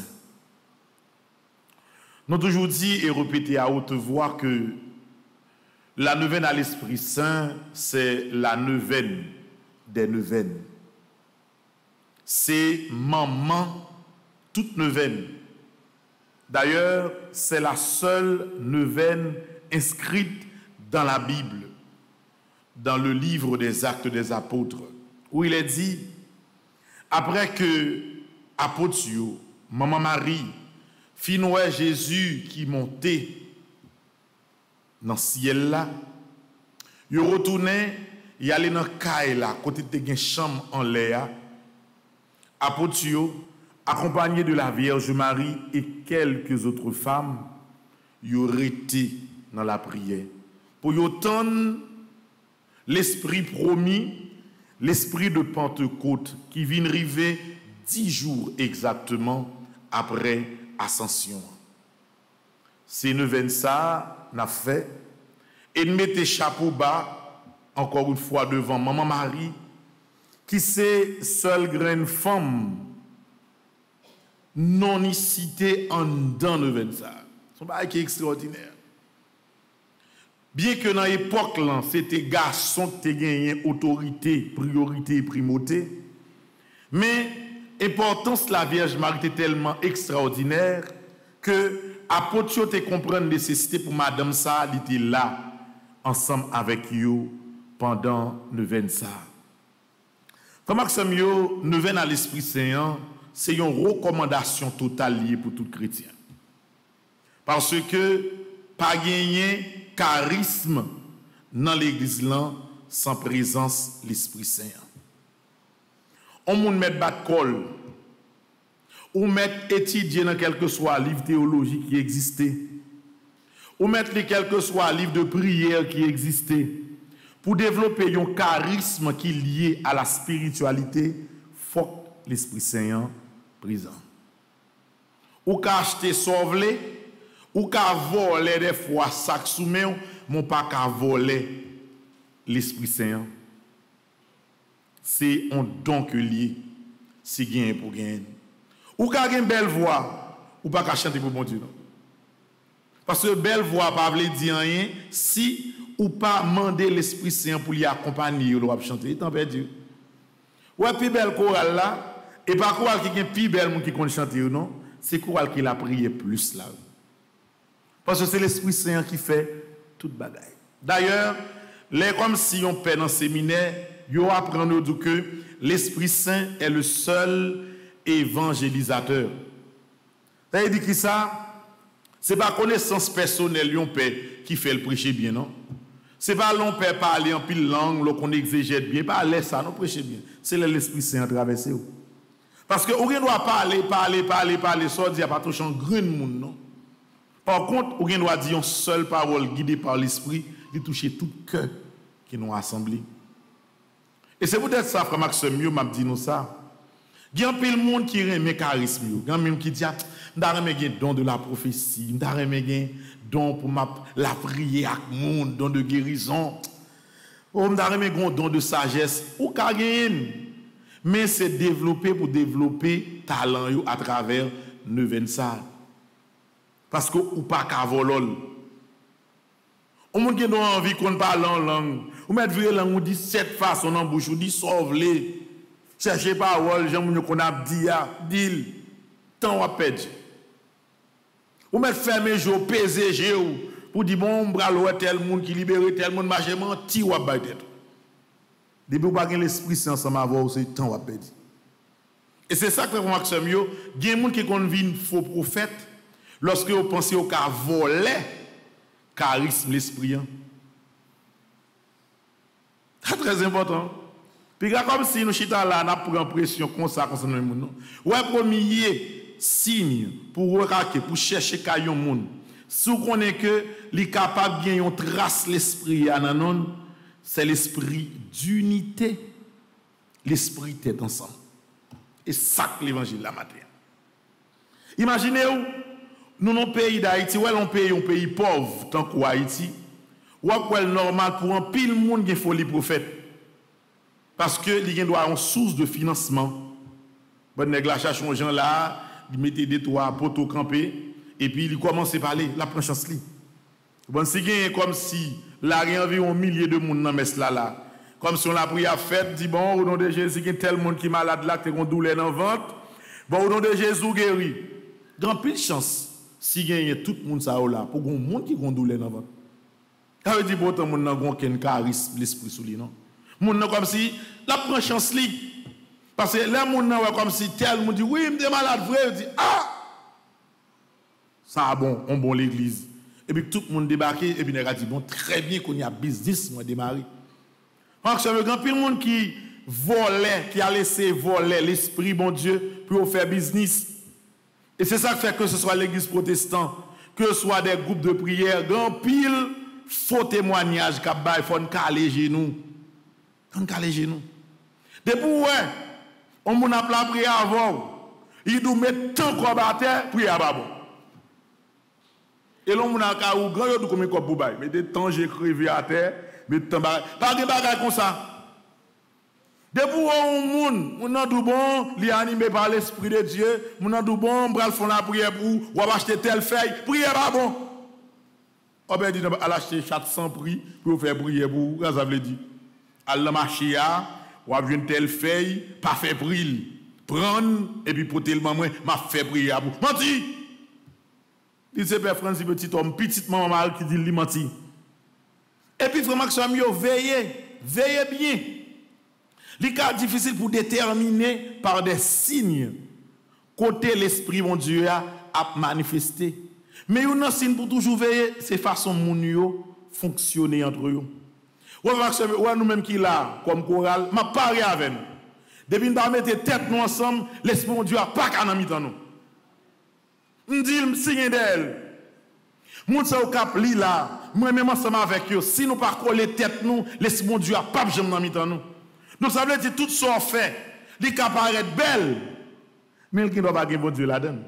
Nous avons toujours dit et répété à haute voix que la neuvaine à l'Esprit Saint, c'est la neuvaine des neuvaines. C'est maman toute neuvaine. D'ailleurs, c'est la seule neuvaine inscrite dans la Bible, dans le livre des Actes des Apôtres, où il est dit, après que apôtre, Maman Marie, finouait Jésus qui montait dans le ciel là, il retournait, il allait dans le caille là, côté de la chambre en l'air, apôtre, accompagné de la Vierge Marie et quelques autres femmes, ils auraient été dans la prière. Pour y entendre l'esprit promis, l'esprit de Pentecôte qui vient arriver dix jours exactement après Ascension. C'est neuvaine ça, n'a fait, et nous mettez chapeau bas, encore une fois devant Maman Marie, qui c'est seule graine femme, non citée en dedans neuvaine ça. C'est un bail qui est extraordinaire. Bien que dans l'époque, c'était garçon qui gagné autorité, priorité et primauté, mais l'importance de la Vierge Marie était tellement extraordinaire que apôtre te comprendre nécessité pour madame ça, elle était là ensemble avec vous pendant neuvaine ça. Comme Maxime yo, neuvaine à l'Esprit Saint, c'est une recommandation totale liée pour tout chrétien. Parce que pas gagner charisme dans l'église là sans présence de l'Esprit Saint. On moun met bat col ou mettre étudier dans quel que soit livre théologique qui existait, ou mettre quel que soit livre de prière qui existait, pour développer un charisme qui est lié à la spiritualité, faut l'Esprit Saint présent. Ou qu'a acheter sauver, ou qu'a voler des fois sac soumen, mon pas qu'a voler l'Esprit Saint. C'est un don que lié, c'est gain pour gain. Ou qu'a une belle voix, ou pas qu'à chanter pour bon Dieu. Non? Parce que belle voix pas veut dire rien si ou pas demander l'Esprit Saint pour l'y accompagner ou le chanter, il t'en perdu. Ouais, puis belle chorale là, et pas chorale qui est plus belle qui compte chanter non, c'est chorale qui l'a prié plus là. Parce que c'est l'Esprit Saint qui fait toute bagaille. D'ailleurs, les comme si on paie dans le séminaire, yo apprendre que l'Esprit Saint est le seul évangélisateur. Ça veut dire que ça, c'est pas connaissance personnelle yon paix qui fait le prêcher bien, non? Ce n'est pas l'on peut parler en pile langue, l'on qu'on exégète bien, pas laisse ça, non prêcher bien. C'est l'Esprit Saint à traverser. Parce que on doit parler, parler, parler, parler, ça dit pas toucher un grand monde non. Par contre, on doit dire une seule parole guidée par l'Esprit, qui toucher tout cœur qui nous assemblé. Et c'est peut-être ça, frère Maxime, mieux m'a dit nous ça. Il y a un peu de monde qui aime le charisme. Il y a un même qui dit, je suis un don de la prophétie, je suis un don pour la prière avec le monde, don de guérison. Je suis un don de sagesse. Ou gagner. Mais c'est développer pour développer talent à travers neuf ça. Parce que ou pas qu'à voler. On monde qui a envie qu'on parle en langue. Ou mettre vrai langue ou dit sept façons en bouche ou dit sauve-les. Cherchez parole, j'aime qu'on a dit dit tant à perdre. Ou mettre fermer jour P Z G pour dire bon bras tel monde qui libère tel monde marche menti ou ba tête. Depuis pas l'esprit saint ensemble avoir c'est temps à perdre. Et c'est ça que Maxime yo, il y a des gens qui kon vinn faux prophète lorsque vous pensez au cas voler charisme l'esprit. C'est très important. Puis comme si nous chita là, nous prenons pression comme ça concernant le monde. Ouais, premier signe pour remarquer, pour chercher qu'il y a un monde. Si vous connaissez que les capables de gagner une trace l'esprit à non, c'est l'esprit d'unité. L'esprit tête ensemble. Et ça que l'évangile la matin. Imaginez-vous, nous, dans le pays d'Haïti, où un pays, un pays pauvre, tant qu'Haïti, où est normal pour un pile monde qui faut les prophètes. Parce que il doit avoir une source de financement. Bon nèg la cherche un gens là, il mettait des trois poteaux campés et puis il commence à parler, la prend chance li. Bon si gagne comme si là il y a environ un millier de monde dans messe là là. Comme si on a prié à fête, dit bon au nom de Jésus, il y a tel monde qui est malade là qui a une douleur dans le ventre. Bon au nom de Jésus guéri. Grand pile chance si gagne tout le monde ça là pour un monde qui a une douleur dans le ventre. Ça veut dire bon tant monde n'a aucun charisme l'esprit sous lui non. Moun nan comme si la prend chance li parce que là moun nan comme si tel moun dit oui me malade vrai dit ah ça bon on bon l'église et puis tout le monde débarqué et puis il a dit bon très bien qu'on y a business moi démarrer parce que le grand pile monde qui volait qui a laissé voler l'esprit bon Dieu pour faire business et c'est ça qui fait que ce soit l'église protestante que ce soit des groupes de prière grand pile faux témoignage qu'a bail faut caler genoux on caler genoux. Depuis ouais, on moun a pla prier avant, il doit mettre tant corps à terre prier à bon. Et l'on moun a ka ou grand yo comme corps pour bail, mais des temps j'ai crevé à terre, mais temps pas de bagay comme ça. Depuis on moun, moun nan dou bon, li animé par l'esprit de Dieu, moun nan dou bon, bral font la prière pour ou acheter telle feuille, prier à bon. On ben dit à l'acheter quatre cents prix pour faire prier pour, ça veut dire à la marché ou a une telle feuille pas fait brille prendre et puis porter le maman m'a fait prier à vous menti il c'est père Francis petit homme petite maman qui dit li menti et puis frère Maxime yo veillez veillez bien les cas difficile pour déterminer par des signes côté l'esprit mon Dieu a manifesté mais un signe pour toujours veiller c'est façon moun yo fonctionner entre eux. Ouais, nous-mêmes qui là, comme chorale, m'a parlé avec nous. Depuis nous mettre tête nous ensemble, l'esprit de Dieu a pas qu'à nous mettre nous. On dit, me signe d'elle. Moun sa au cap li là, moi-même ensemble avec eux, si nous pas coller tête nous, l'esprit de Dieu a pas jamais nous mettre nous. Donc ça veut dire tout ce qu'on fait, les cap paraît belle, mais il ne doit pas gagner bon Dieu là-dedans.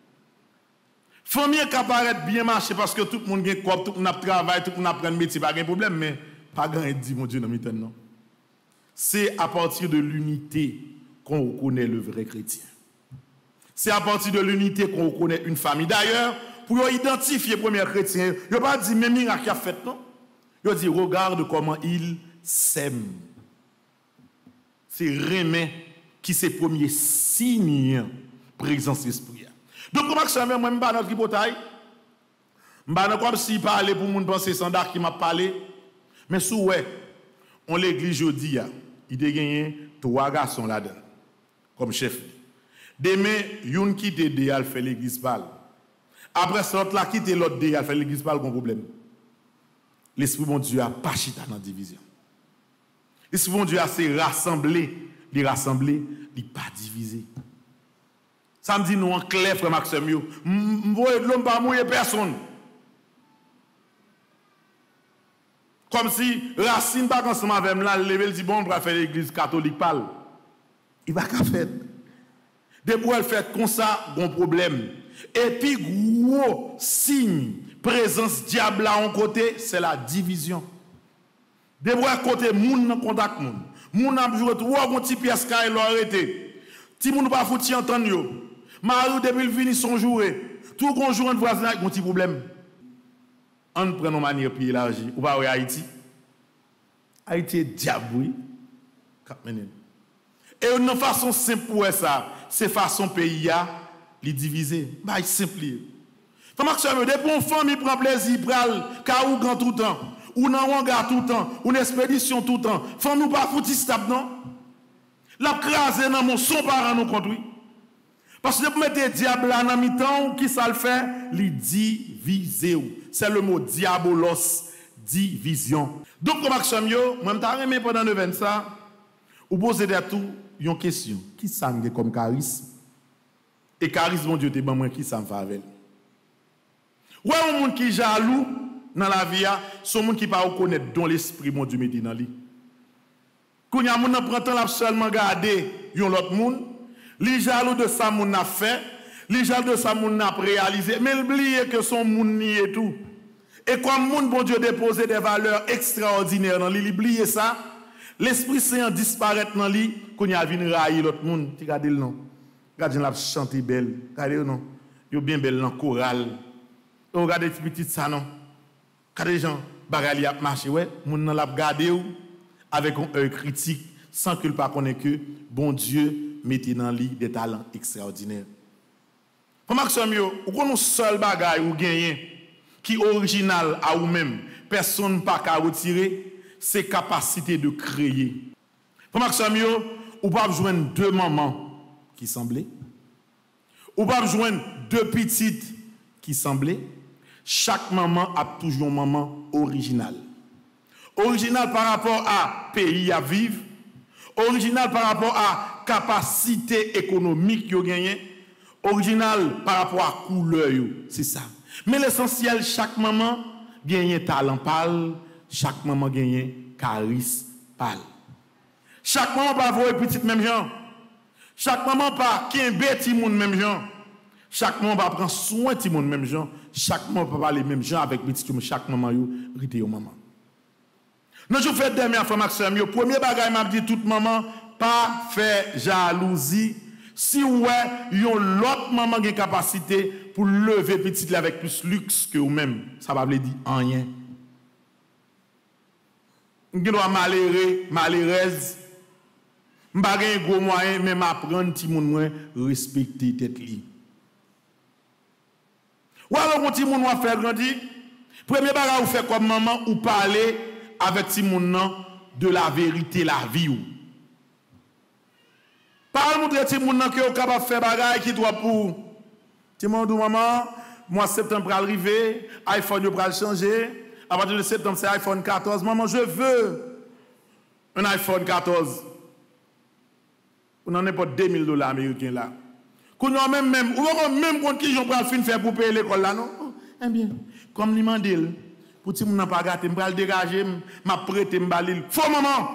Famille cap paraît bien marcher parce que tout le monde gagne quoi, tout le monde travaille, tout le monde apprend métier, pas de problème, mais pas grand dit mon Dieu dans mi-temps non. C'est à partir de l'unité qu'on reconnaît le vrai chrétien. C'est à partir de l'unité qu'on reconnaît une famille. D'ailleurs, pour identifier le premier chrétien, il ne pas dit même miracle qu'il a fait non. Il dit regarde comment il s'aime. C'est Rémy qui c'est premier signe présence esprit. Donc comment ça même moi me pas notre ripotaille. M'ba comme si parler pour moun penser standard qui m'a parlé. Mais sous ouais, on l'église jodi a, il a gagné trois garçons là-dedans comme chef. Demain, youn qui te dé al fait l'église parle. Après ça l'autre là qui te l'autre dé al fait l'église parle comme problème. l'Esprit bon Dieu a pas chita dans la division. L'Esprit bon Dieu a s'est rassemblé, les rassembler, il pas divisé. Ça me dit nous en clair, frère Maxime, yo, m'voye de l'homme pas mouiller personne. Comme si Racine pas ensemble avec moi, lever le dit bon, on va faire l'église catholique parle. Il va qu'à faire. Dès pour elle fait comme ça, bon problème. Et puis gros signe présence diable là en côté, c'est la division. Dès pour elle côté moun nan contact moun. Moun a joué trois bon petit pièce ka il arrêté. Ti moun pas fouti entendre yo. Mario depuis le fini son jouer. Tout qu'on joue en voisinage un petit problème. On prend nos manières puis élargie. Ou pas Haïti. Haïti est diable oui. Et une façon simple pour ça, c'est façon pays à les diviser. Bah simple. Comment que ça veut dire pour une famille prend plaisir pral car ou grand tout le temps, ou nan hangar tout le temps, ou une expédition tout le temps. Faut nous pas foutre stap non. La craser dans mon son parent nous conduit. Parce que pour mettre diable là dans mi-temps, qui ça le fait? Les diviser. C'est le mot diabolos, division. Donc, comme action, yo, moi, je remets pendant le vingt ça, ou poser des tout, une question. Qui ça me comme charisme? Et charisme, mon Dieu, te ban moi, qui ça me fait avec? Ou un monde qui est jaloux dans la vie, c'est un monde qui ne peut pas reconnaître dans l'esprit, mon Dieu, mettez dans lui. Quand il y a un monde qui prend temps seulement garder l'autre monde, les jaloux de ça, mon a fait, les jaloux de ça, mon a réalisé, mais il oublie que son monde n'y est tout. Et comme mon bon Dieu déposé des valeurs extraordinaires dans lui, il oublie ça, l'Esprit Saint disparaît dans lui, quand il a vu railler l'autre monde, tu regardes le nom. Regardez la chanter belle, regardez le nom. Il est bien belle dans chorale. Regardez les petites ça non. Regardez les gens, bagali a marché ouais, mon nan l'a regardé avec un œil critique sans qu'il pas connaisse que bon Dieu mettez dans lui des talents extraordinaires. Pour Maxime yo, ou qu'on seul bagay ou gagner qui original à ou même, personne pas qu'à retirer, c'est capacité de créer. Pour Maxime yo, ou pas joindre deux mamans qui semblaient, ou pas joindre deux petites qui semblaient. Chaque maman a toujours une maman originale. Original par rapport à pays à vivre, original par rapport à capacité économique yo gagné, original par rapport à couleur yo, c'est ça. Mais l'essentiel, chaque maman gagne talent pâle, chaque maman gagne charisme pâle. Chaque maman pas voir petite même gens. Chaque maman pas kembe ti moun même gens. Chaque maman pas prendre soin ti moun même gens. Chaque maman pas parler même gens avec petit moun, chaque maman yo rite yo maman. Nous je fais dernière fois Maxime yo, premier bagay m'a dit toute maman pas faire jalousie. Si ouais, yon l'autre maman qui a capacité pour lever petite là avec plus luxe que vous-même, ça va vous dire rien. Vous doit malheureux, malheureuse. M'pa gen gros moyen même apprendre ti moun moins respecter tête li. Ou alors ti moun wa faire grandir, premier bagage ou faire comme maman ou parler avec ti moun nan de la vérité la vie ou. Pas montrer ti moun nan que capable faire bagay qui doit pour ti moun dou maman, mois septembre va arriver, iPhone va changer, à partir de septembre c'est iPhone quatorze, maman je veux un iPhone quatorze. On n'en est pas deux mille dollars américains là. Qu'on a même même ou même compte qui j'en prend fin faire pour payer l'école là non. Eh bien, comme il m'a dit pour ti moun nan pas gâter, m'pa le dégager, m'a prêter m'balil. Faut maman.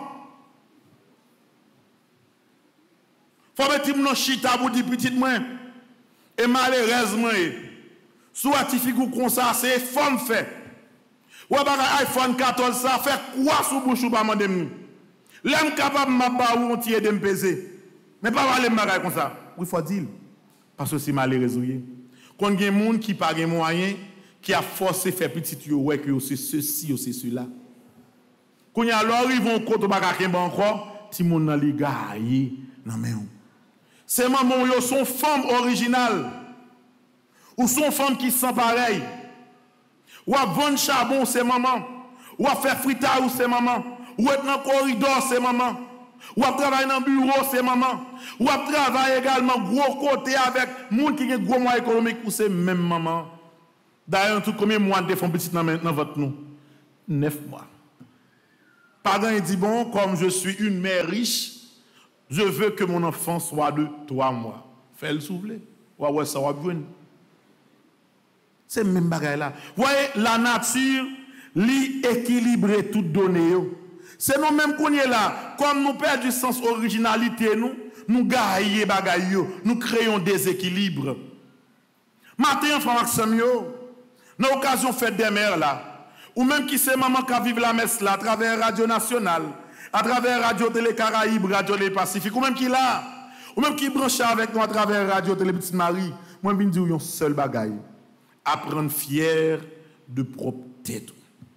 Faut mettre mon chita pour dire petite moi. Et malheureusement, soit tu fais comme ça, c'est femme fait. Ou un iPhone quatorze, ça fait quoi sous bouche ou pas mandem? L'homme capable m'a pas ou on tire de me peser. Mais pas aller me comme ça. Il faut dire. Parce que c'est malheureux. Quand il y a des gens qui n'ont pas de moyens, qui a forcé faire petit yo ouais que c'est ceci ou c'est cela. Quand il y a alors ils vont côté ba ka encore, ti moun nan li gaye nan men. Ces mamans yo sont femmes originales. Ou sont femmes qui sont pareilles. Ou à vendre charbon c'est maman. Ou à faire fritage ou c'est maman. Ou être dans le corridor c'est maman. Ou à travailler dans le bureau c'est maman. Ou à travailler également gros côté avec moun qui a gros moyens économiques ou c'est même maman. D'ailleurs tout combien mois de font petit dans votre nous. neuf mois. Pardon, il dit, bon, comme je suis une mère riche, je veux que mon enfant soit de trois mois. Fais le souffler. Ouais, ouais, ça va bien. C'est le même bagaille là. Vous voyez, la nature, lui équilibre toute donnée. C'est nous-mêmes qu'on est là. Comme nous perdons du sens originalité, nous, nous gaillons bagaille, nous créons des équilibres. Matin, frère Maxime, dans l'occasion fête des mères là, ou même qui c'est maman qui vive la messe là, à travers Radio Nationale, à travers Radio Télé Caraïbes, Radio Télé Pacifique, ou même qui là, ou même qui branche avec nous à travers Radio Télé Petite Marie, moi je dis un seul bagaille, apprendre fier de propre tête.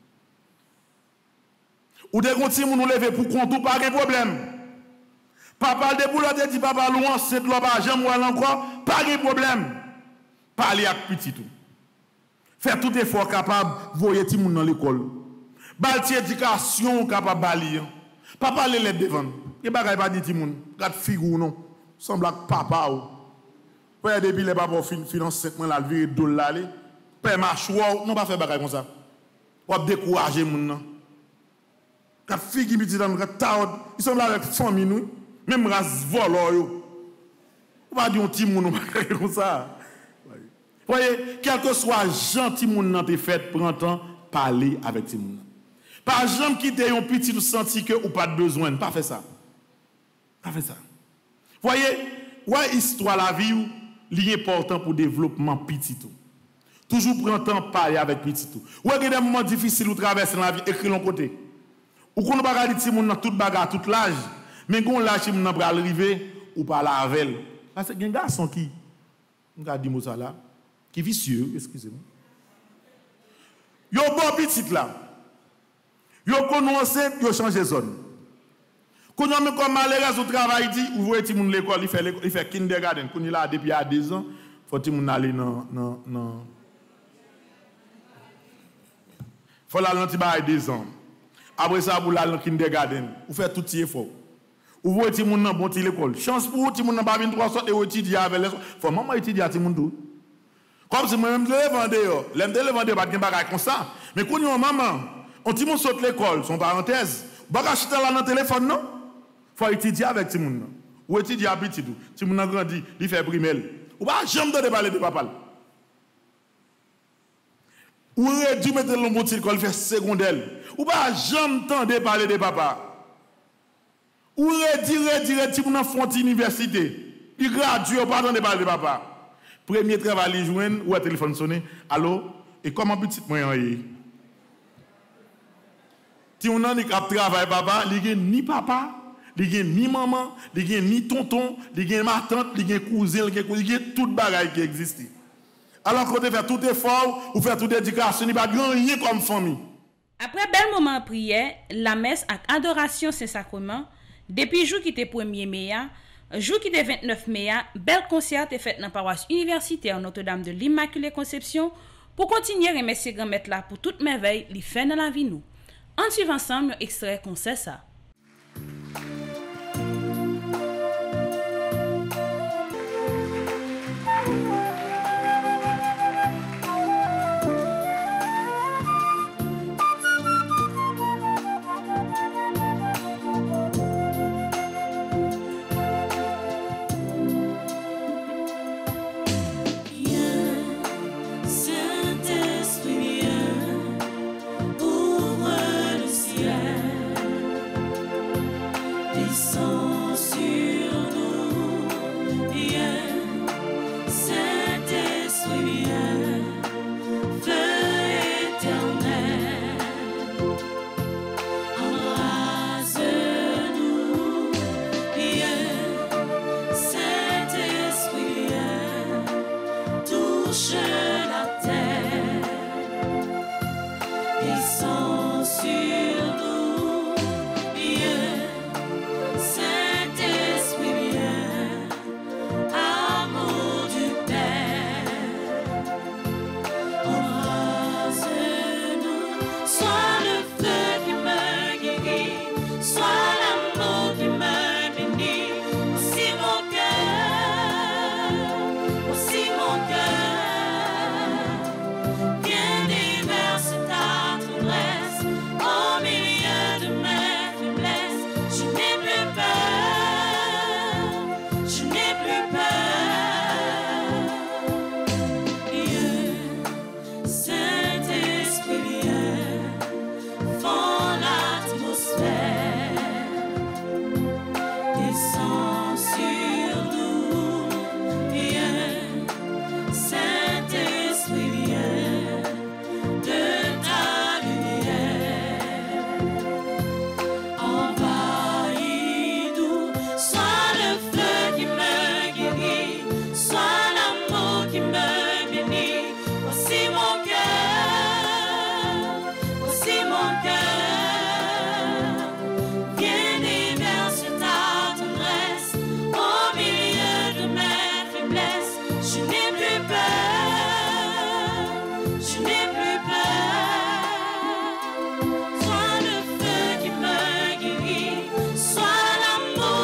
Ou des gens nous lever pour compte, pas de problème. Papa de boulot dit papa loin, c'est de l'objet, j'aime encore, pas de problème. Parler avec petit tout. Faire tout effort capable, voyer tout le monde dans l'école. Balti éducation capable de balayer. Papa les lettres devant. Il n'y a pas de tout le monde. Regarde figure non. Semble que papa ou. Père depuis les papas finance cinq mois la vie de dollar. Père marche ou non pas faire bagay comme ça. Ou décourager moun nan. Regarde figure petit dans regarde taud. Ils sont là avec famille nous. Même race voleur yo. On va dire un petit moun comme ça. Voyez, quel que soit gentil moun nan te fait, prends temps parler avec ti moun. Par exemple, quitter un petit ou senti que ou pas de besoin, pas fait ça. Pas fait ça. Voyez, ouais histoire la vie li important pour développement petit tout. Toujours prends temps parler avec petit tout. Ouais il y a des moments difficiles ou traverser dans la vie écrit l'on côté. Ou qu'on pas dire ti moun nan toute bagarre toute l'âge, mais gon l'âge ti moun nan pral arriver ou pas la avec. Parce que un garçon qui on va dire ça là qui est vicieux, excusez-moi. Yo bon petit là. Yo commencé, yo changer zone. Quand on me comme malheureux au travail dit, ou voyez ti moun l'école, il fait il fait kindergarten, quand il là depuis à deux ans, faut ti moun aller dans dans dans faut la lanti bail deux ans. Après ça pour la kindergarten, ou faire tout effort. Ou voyez ti moun nan bon ti l'école. Chance pour ti moun nan pas vingt-trois sortes et étudier avec les faut maman étudier ti moun tout. Comme si moi-même je le vendais, l'aime de le vendre, pas de bagage comme ça. Mais quand on maman, on dit mon saute l'école, son parenthèse, pas acheter là dans le téléphone, non? Faut étudier avec ti moun. Ou étudier à petit tout. Ti moun a grandi, il fait primaire. Ou pas jamais de parler de papa. Ou réduit mettre le bon l'école, fait secondaire. Ou pas jamais temps de parler de papa. Ou réduit, réduit, réduit, ti moun a font université. Il gradue, pas de parler de papa. Premier travail, joindre ou un téléphone sonné. Allô? Et comment petit moyen est? Si on a un travail, papa, il n'y a ni papa, il n'y a ni maman, il n'y a ni tonton, il n'y a ma tante, il y a cousin, il y a tout le bagage qui existe. Alors qu'on fait tout effort, ou fait toute éducation, il n'y a pas rien comme famille. Après bel moment de prière, la messe avec adoration Saint-Sacrement, depuis jour qui était premier mai, jour qui était vingt-neuf mai, bel concert est fait dans la paroisse universitaire Notre-Dame de l'Immaculée Conception pour continuer à remercier grand-maître là pour toute merveille qu'il fait dans la vie nous. En suivant ensemble un extrait concert ça. Sur nous, Saint-Esprit.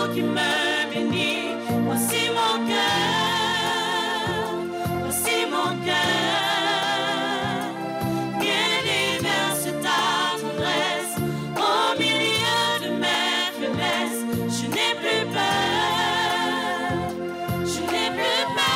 l'amour qui me bénit. Voici mon cœur, voici mon cœur. Viens déverse ta tendresse au milieu de mes faiblesses. Je n'ai plus peur, je n'ai plus peur.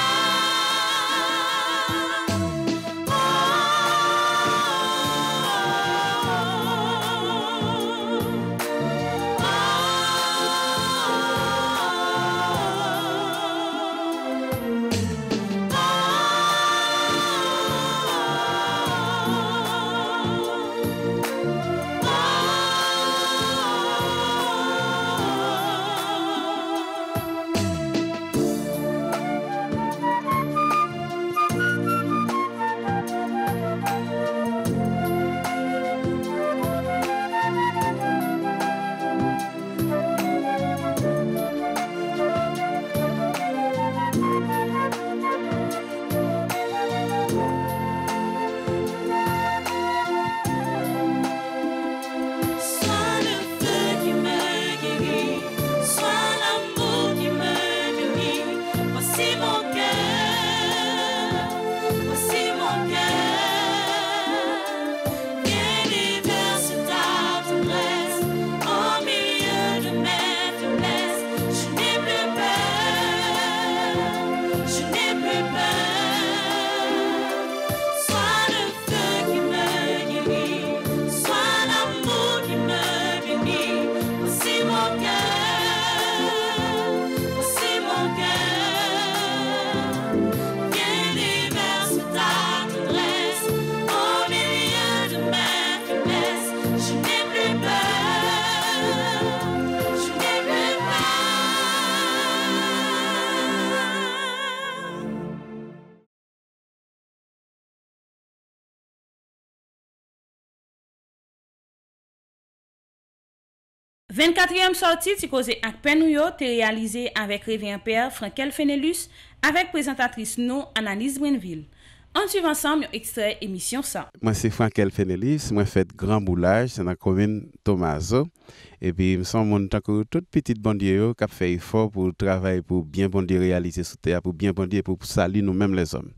vingt-quatrième sortie ti cause ak Penouyo te réalisé avec révérend père Frankel Fenelus avec présentatrice nous Annalise Brinville. On suit ensemble un extrait émission ça. Moi c'est Frankel Fenelus, moi fait grand boulage dans la commune Tomaso et puis me sens mon tant que toute petite bandier qui a fait effort pour travailler pour bien bandier réaliser sous terre pour bien bandier pour saluer nous-mêmes les hommes.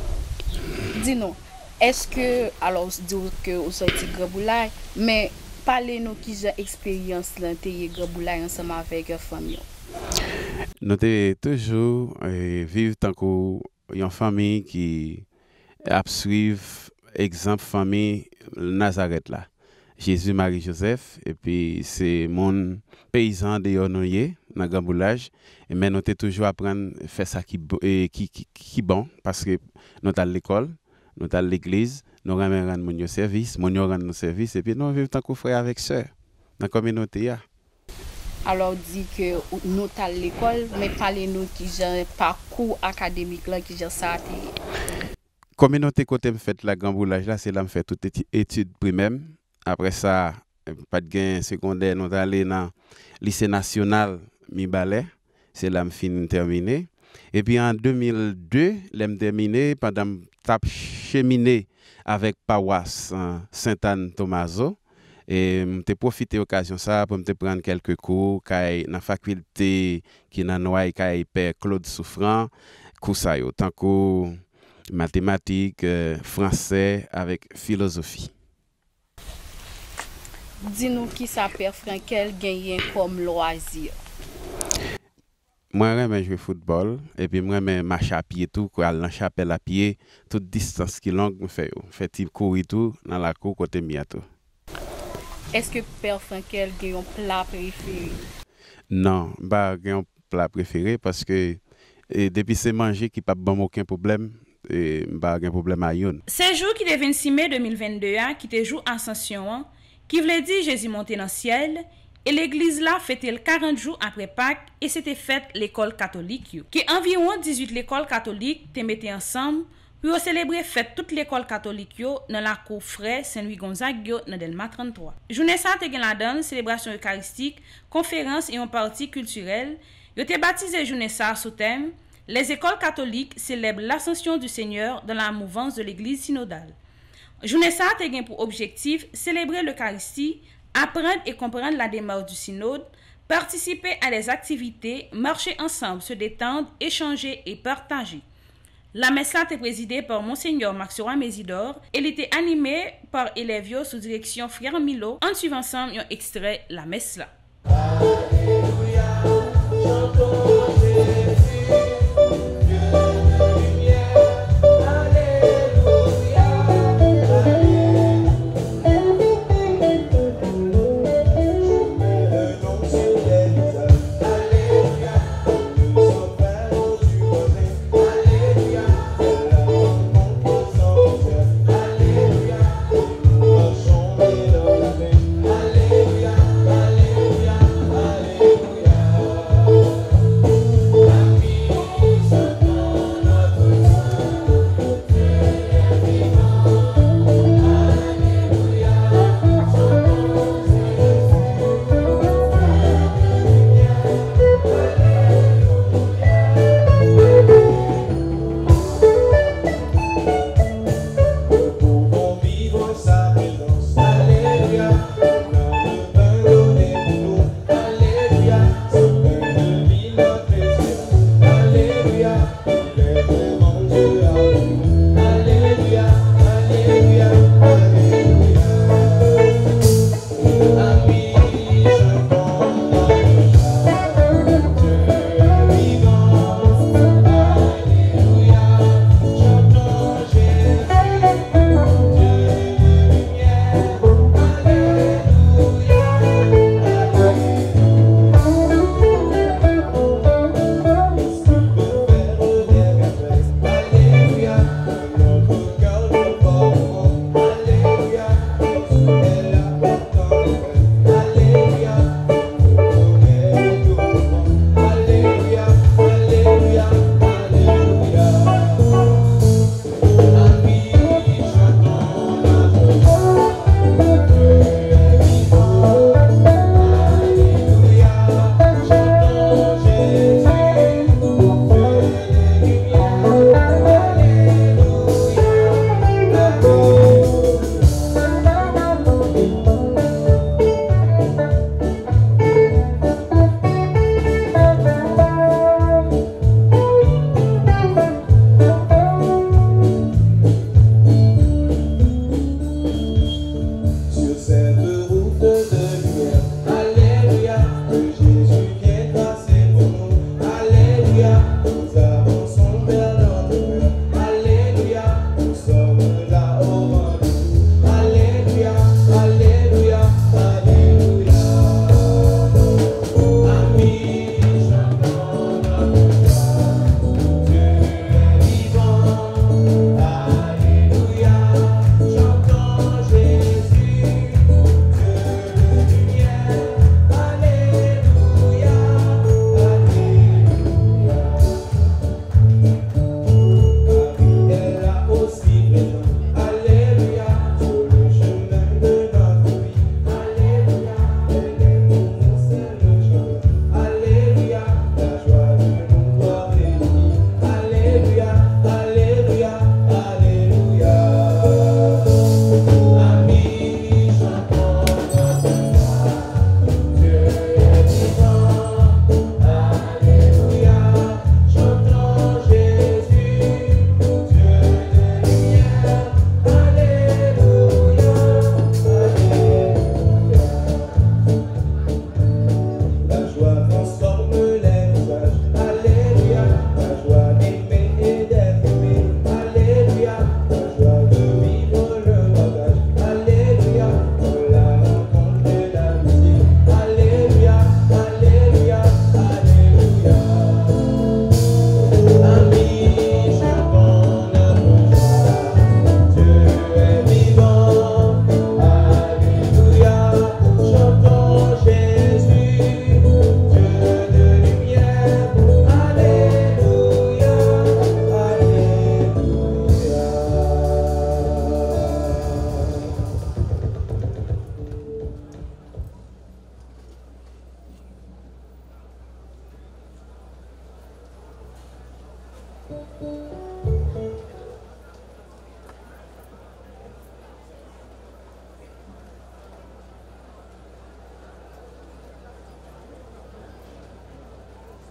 Dis-nous, est-ce que alors dire que vous sorti grand boulage mais parlez-nous qui j'ai expérience là te grand boulage ensemble avec famille. Nous t'es toujours euh, vivre tant que une famille qui a suivre exemple famille Nazareth là. Jésus Marie Joseph et puis c'est mon paysan de Yonoye dans grand boulage et mais nous t'es toujours apprendre faire ça qui qui qui, qui bon parce que nous à l'école, nous à l'église nous rendre mon service, mon rendre nos services et puis nous vivons tant que frère avec sœur dans la communauté. Alors dit que nous à l'école mais parlez-nous qui j'ai parcours académique là qui j'ai ça. Communauté côté me fait la grand boulage là c'est là me fait toute étude primaire après ça pas de gain secondaire nous aller dans lycée national Mibalais c'est là me fin terminé et puis en deux mille deux l'aime terminé pendant tap cheminé avec paroisse Sainte-Anne Tomaso et m'te profité occasion ça pour me prendre quelques cours kay dans faculté qui dans Noailles kay père Claude Souffrant cours ça yo tant que mathématiques, euh, français avec philosophie. Dis-nous qui ça père Frankel gagne comme loisir. Moi j'aime jouer football et puis moi j'aime marcher à pied tout quoi dans chapelle à pied toute distance qui longue me fait fait type courir tout dans la cour côté miato. Est-ce que père Frankel gagne un plat préféré? Non, pas gagne un plat préféré parce que et depuis c'est manger qui pas bon aucun problème. Et pas un problème à yon. C'est jour qui est vingt-six mai deux mille vingt-deux qui te jour Ascension qui voulait dire Jésus monté dans le ciel et l'église là fêtait quarante jours après Pâques et c'était fête l'école catholique yo. Qui environ dix-huit l'école catholique te mettait ensemble pour célébrer fête toute l'école catholique yo dans la cour frère Saint-Louis Gonzague yo dans Delma trente-trois. Journée ça te gen la donne célébration eucharistique, conférence et un parti culturel. Yo te baptisé journée ça sous thème les écoles catholiques célèbrent l'ascension du Seigneur dans la mouvance de l'église synodale. Journée ça a pour objectif célébrer l'Eucharistie, apprendre et comprendre la démarche du synode, Participer à des activités, marcher ensemble, se détendre, échanger et partager. La messe est présidée par Monseigneur Maxora Mésidor. Elle était animée par élèves sous direction Frère Milo. En suivant ensemble un extrait la messe là.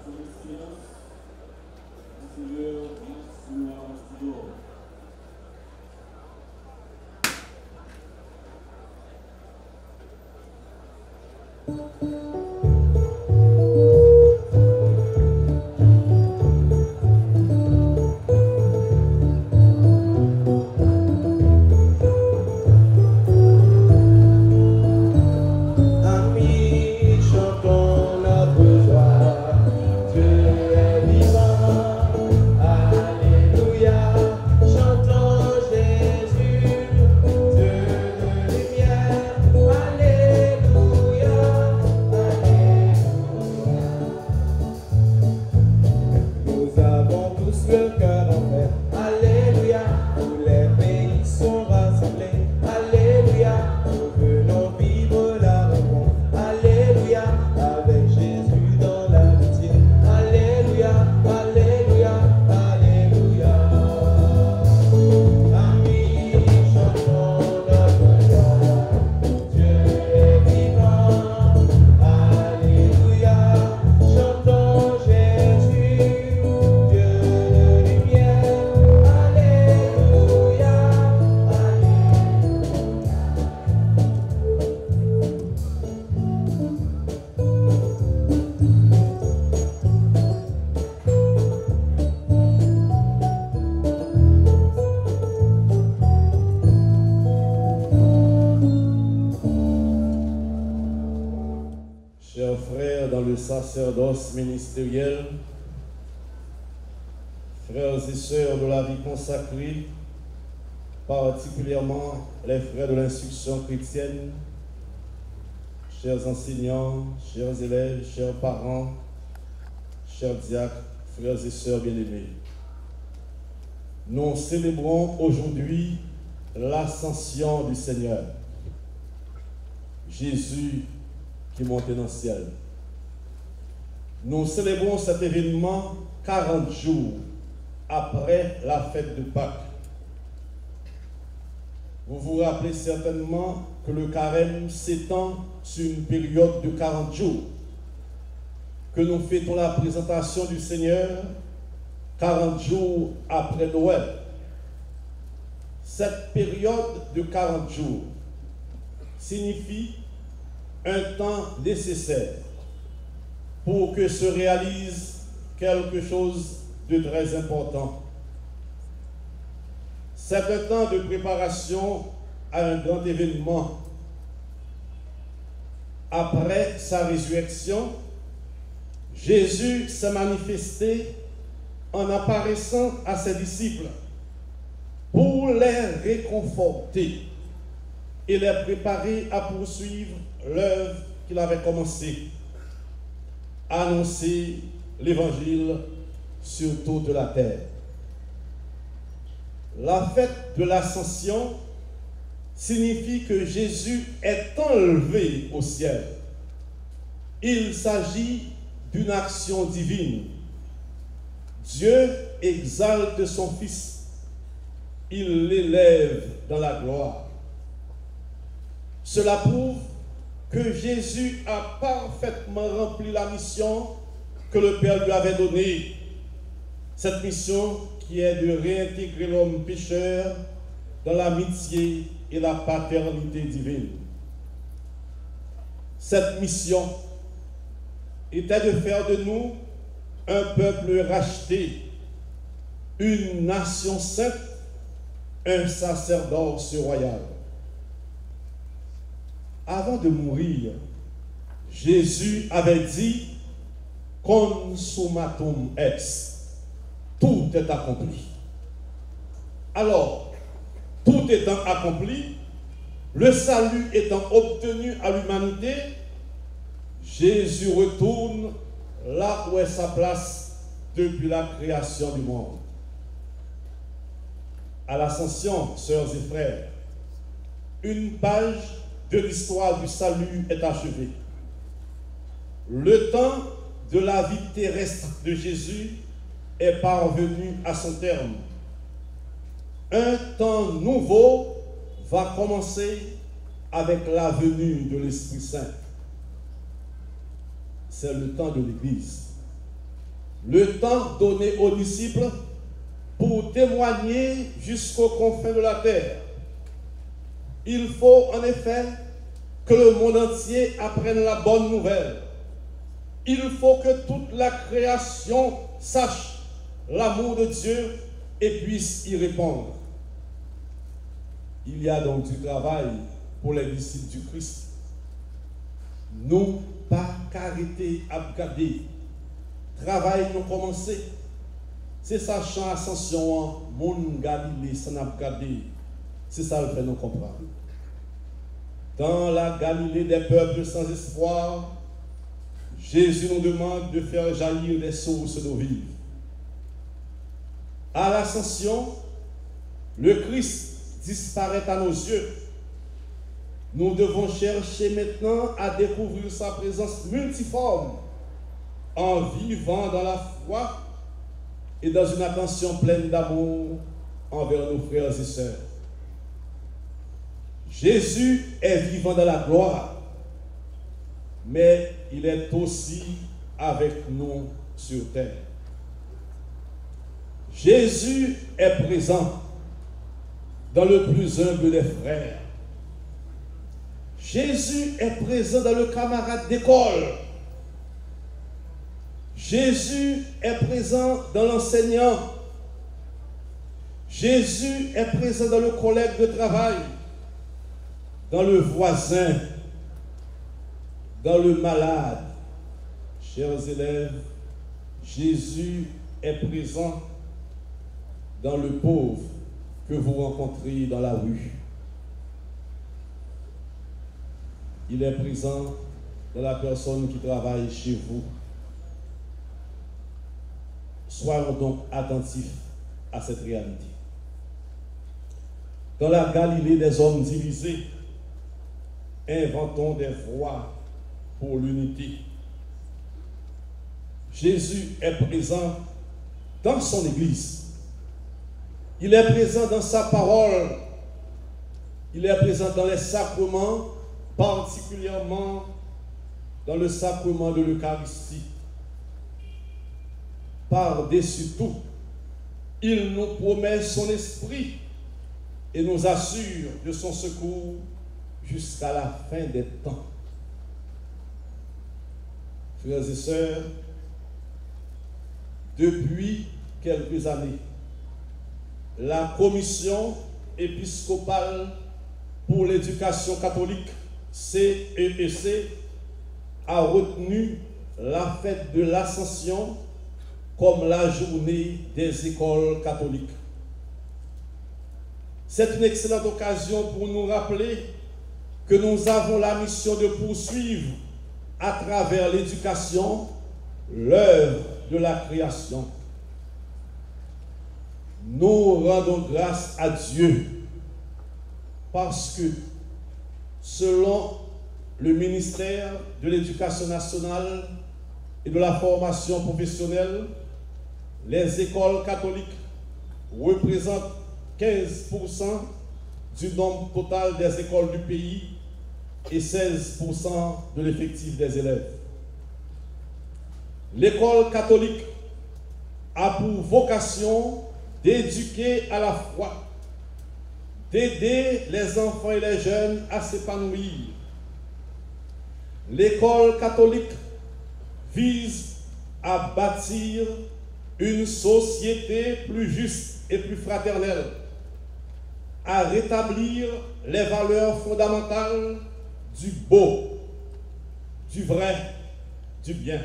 Sacerdoce ministériel, frères et sœurs de la vie consacrée, particulièrement les frères de l'instruction chrétienne, chers enseignants, chers élèves, chers parents, chers diacres, frères et sœurs bien-aimés. Nous célébrons aujourd'hui l'ascension du Seigneur, Jésus qui monte dans le ciel. Nous célébrons cet événement quarante jours après la fête de Pâques. Vous vous rappelez certainement que le carême s'étend sur une période de quarante jours, que nous fêtons la présentation du Seigneur quarante jours après Noël. Cette période de quarante jours signifie un temps nécessaire pour que se réalise quelque chose de très important. C'est un temps de préparation à un grand événement. Après sa résurrection, Jésus s'est manifesté en apparaissant à ses disciples pour les réconforter et les préparer à poursuivre l'œuvre qu'il avait commencée. Annoncer l'évangile sur toute la terre. La fête de l'Ascension signifie que Jésus est enlevé au ciel. Il s'agit d'une action divine. Dieu exalte son Fils. Il l'élève dans la gloire. Cela prouve que Jésus a parfaitement rempli la mission que le Père lui avait donnée. Cette mission qui est de réintégrer l'homme pécheur dans l'amitié et la paternité divine. Cette mission était de faire de nous un peuple racheté, une nation sainte, un sacerdoce royal. Avant de mourir, Jésus avait dit « Consummatum est ». Tout est accompli. Alors, tout étant accompli, le salut étant obtenu à l'humanité, Jésus retourne là où est sa place depuis la création du monde. À l'Ascension, sœurs et frères, une page de l'histoire du salut est achevée. Le temps de la vie terrestre de Jésus est parvenu à son terme. Un temps nouveau va commencer avec la venue de l'Esprit Saint. C'est le temps de l'Église. le temps donné aux disciples pour témoigner jusqu'aux confins de la terre. Il faut en effet que le monde entier apprenne la bonne nouvelle. Il faut que toute la création sache l'amour de Dieu et puisse y répondre. Il y a donc du travail pour les disciples du Christ. Nous pas qu'arrêter à regarder. Travail nous commencer. C'est ça champ ascension, mon Galilée, ça n'a pas gardé. C'est ça le fait nous comprendre. Dans la Galilée des peuples sans espoir, Jésus nous demande de faire jaillir des sources d'eau vive. À l'ascension, le Christ disparaît à nos yeux. Nous devons chercher maintenant à découvrir sa présence multiforme en vivant dans la foi et dans une attention pleine d'amour envers nos frères et sœurs. Jésus est vivant dans la gloire, mais il est aussi avec nous sur terre. Jésus est présent dans le plus humble des frères. Jésus est présent dans le camarade d'école. Jésus est présent dans l'enseignant. Jésus est présent dans le collègue de travail, dans le voisin, dans le malade. Chers élèves, Jésus est présent dans le pauvre que vous rencontrez dans la rue. Il est présent dans la personne qui travaille chez vous. Soyons donc attentifs à cette réalité. Dans la Galilée des hommes divisés, inventons des voies pour l'unité. Jésus est présent dans son Église. Il est présent dans sa parole. Il est présent dans les sacrements, particulièrement dans le sacrement de l'Eucharistie. Par-dessus tout, il nous promet son esprit et nous assure de son secours jusqu'à la fin des temps. Frères et sœurs, depuis quelques années, la commission épiscopale pour l'éducation catholique, C E E C, a retenu la fête de l'Ascension comme la journée des écoles catholiques. C'est une excellente occasion pour nous rappeler que nous avons la mission de poursuivre à travers l'éducation l'œuvre de la création. Nous rendons grâce à Dieu parce que, selon le ministère de l'Éducation nationale et de la formation professionnelle, les écoles catholiques représentent quinze pour cent du nombre total des écoles du pays et seize pour cent de l'effectif des élèves. L'école catholique a pour vocation d'éduquer à la foi, d'aider les enfants et les jeunes à s'épanouir. L'école catholique vise à bâtir une société plus juste et plus fraternelle, à rétablir les valeurs fondamentales du beau, du vrai, du bien.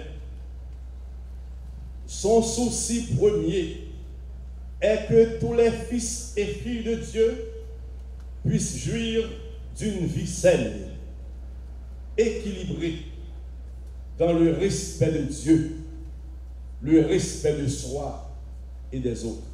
Son souci premier est que tous les fils et filles de Dieu puissent jouir d'une vie saine, équilibrée, dans le respect de Dieu, le respect de soi et des autres.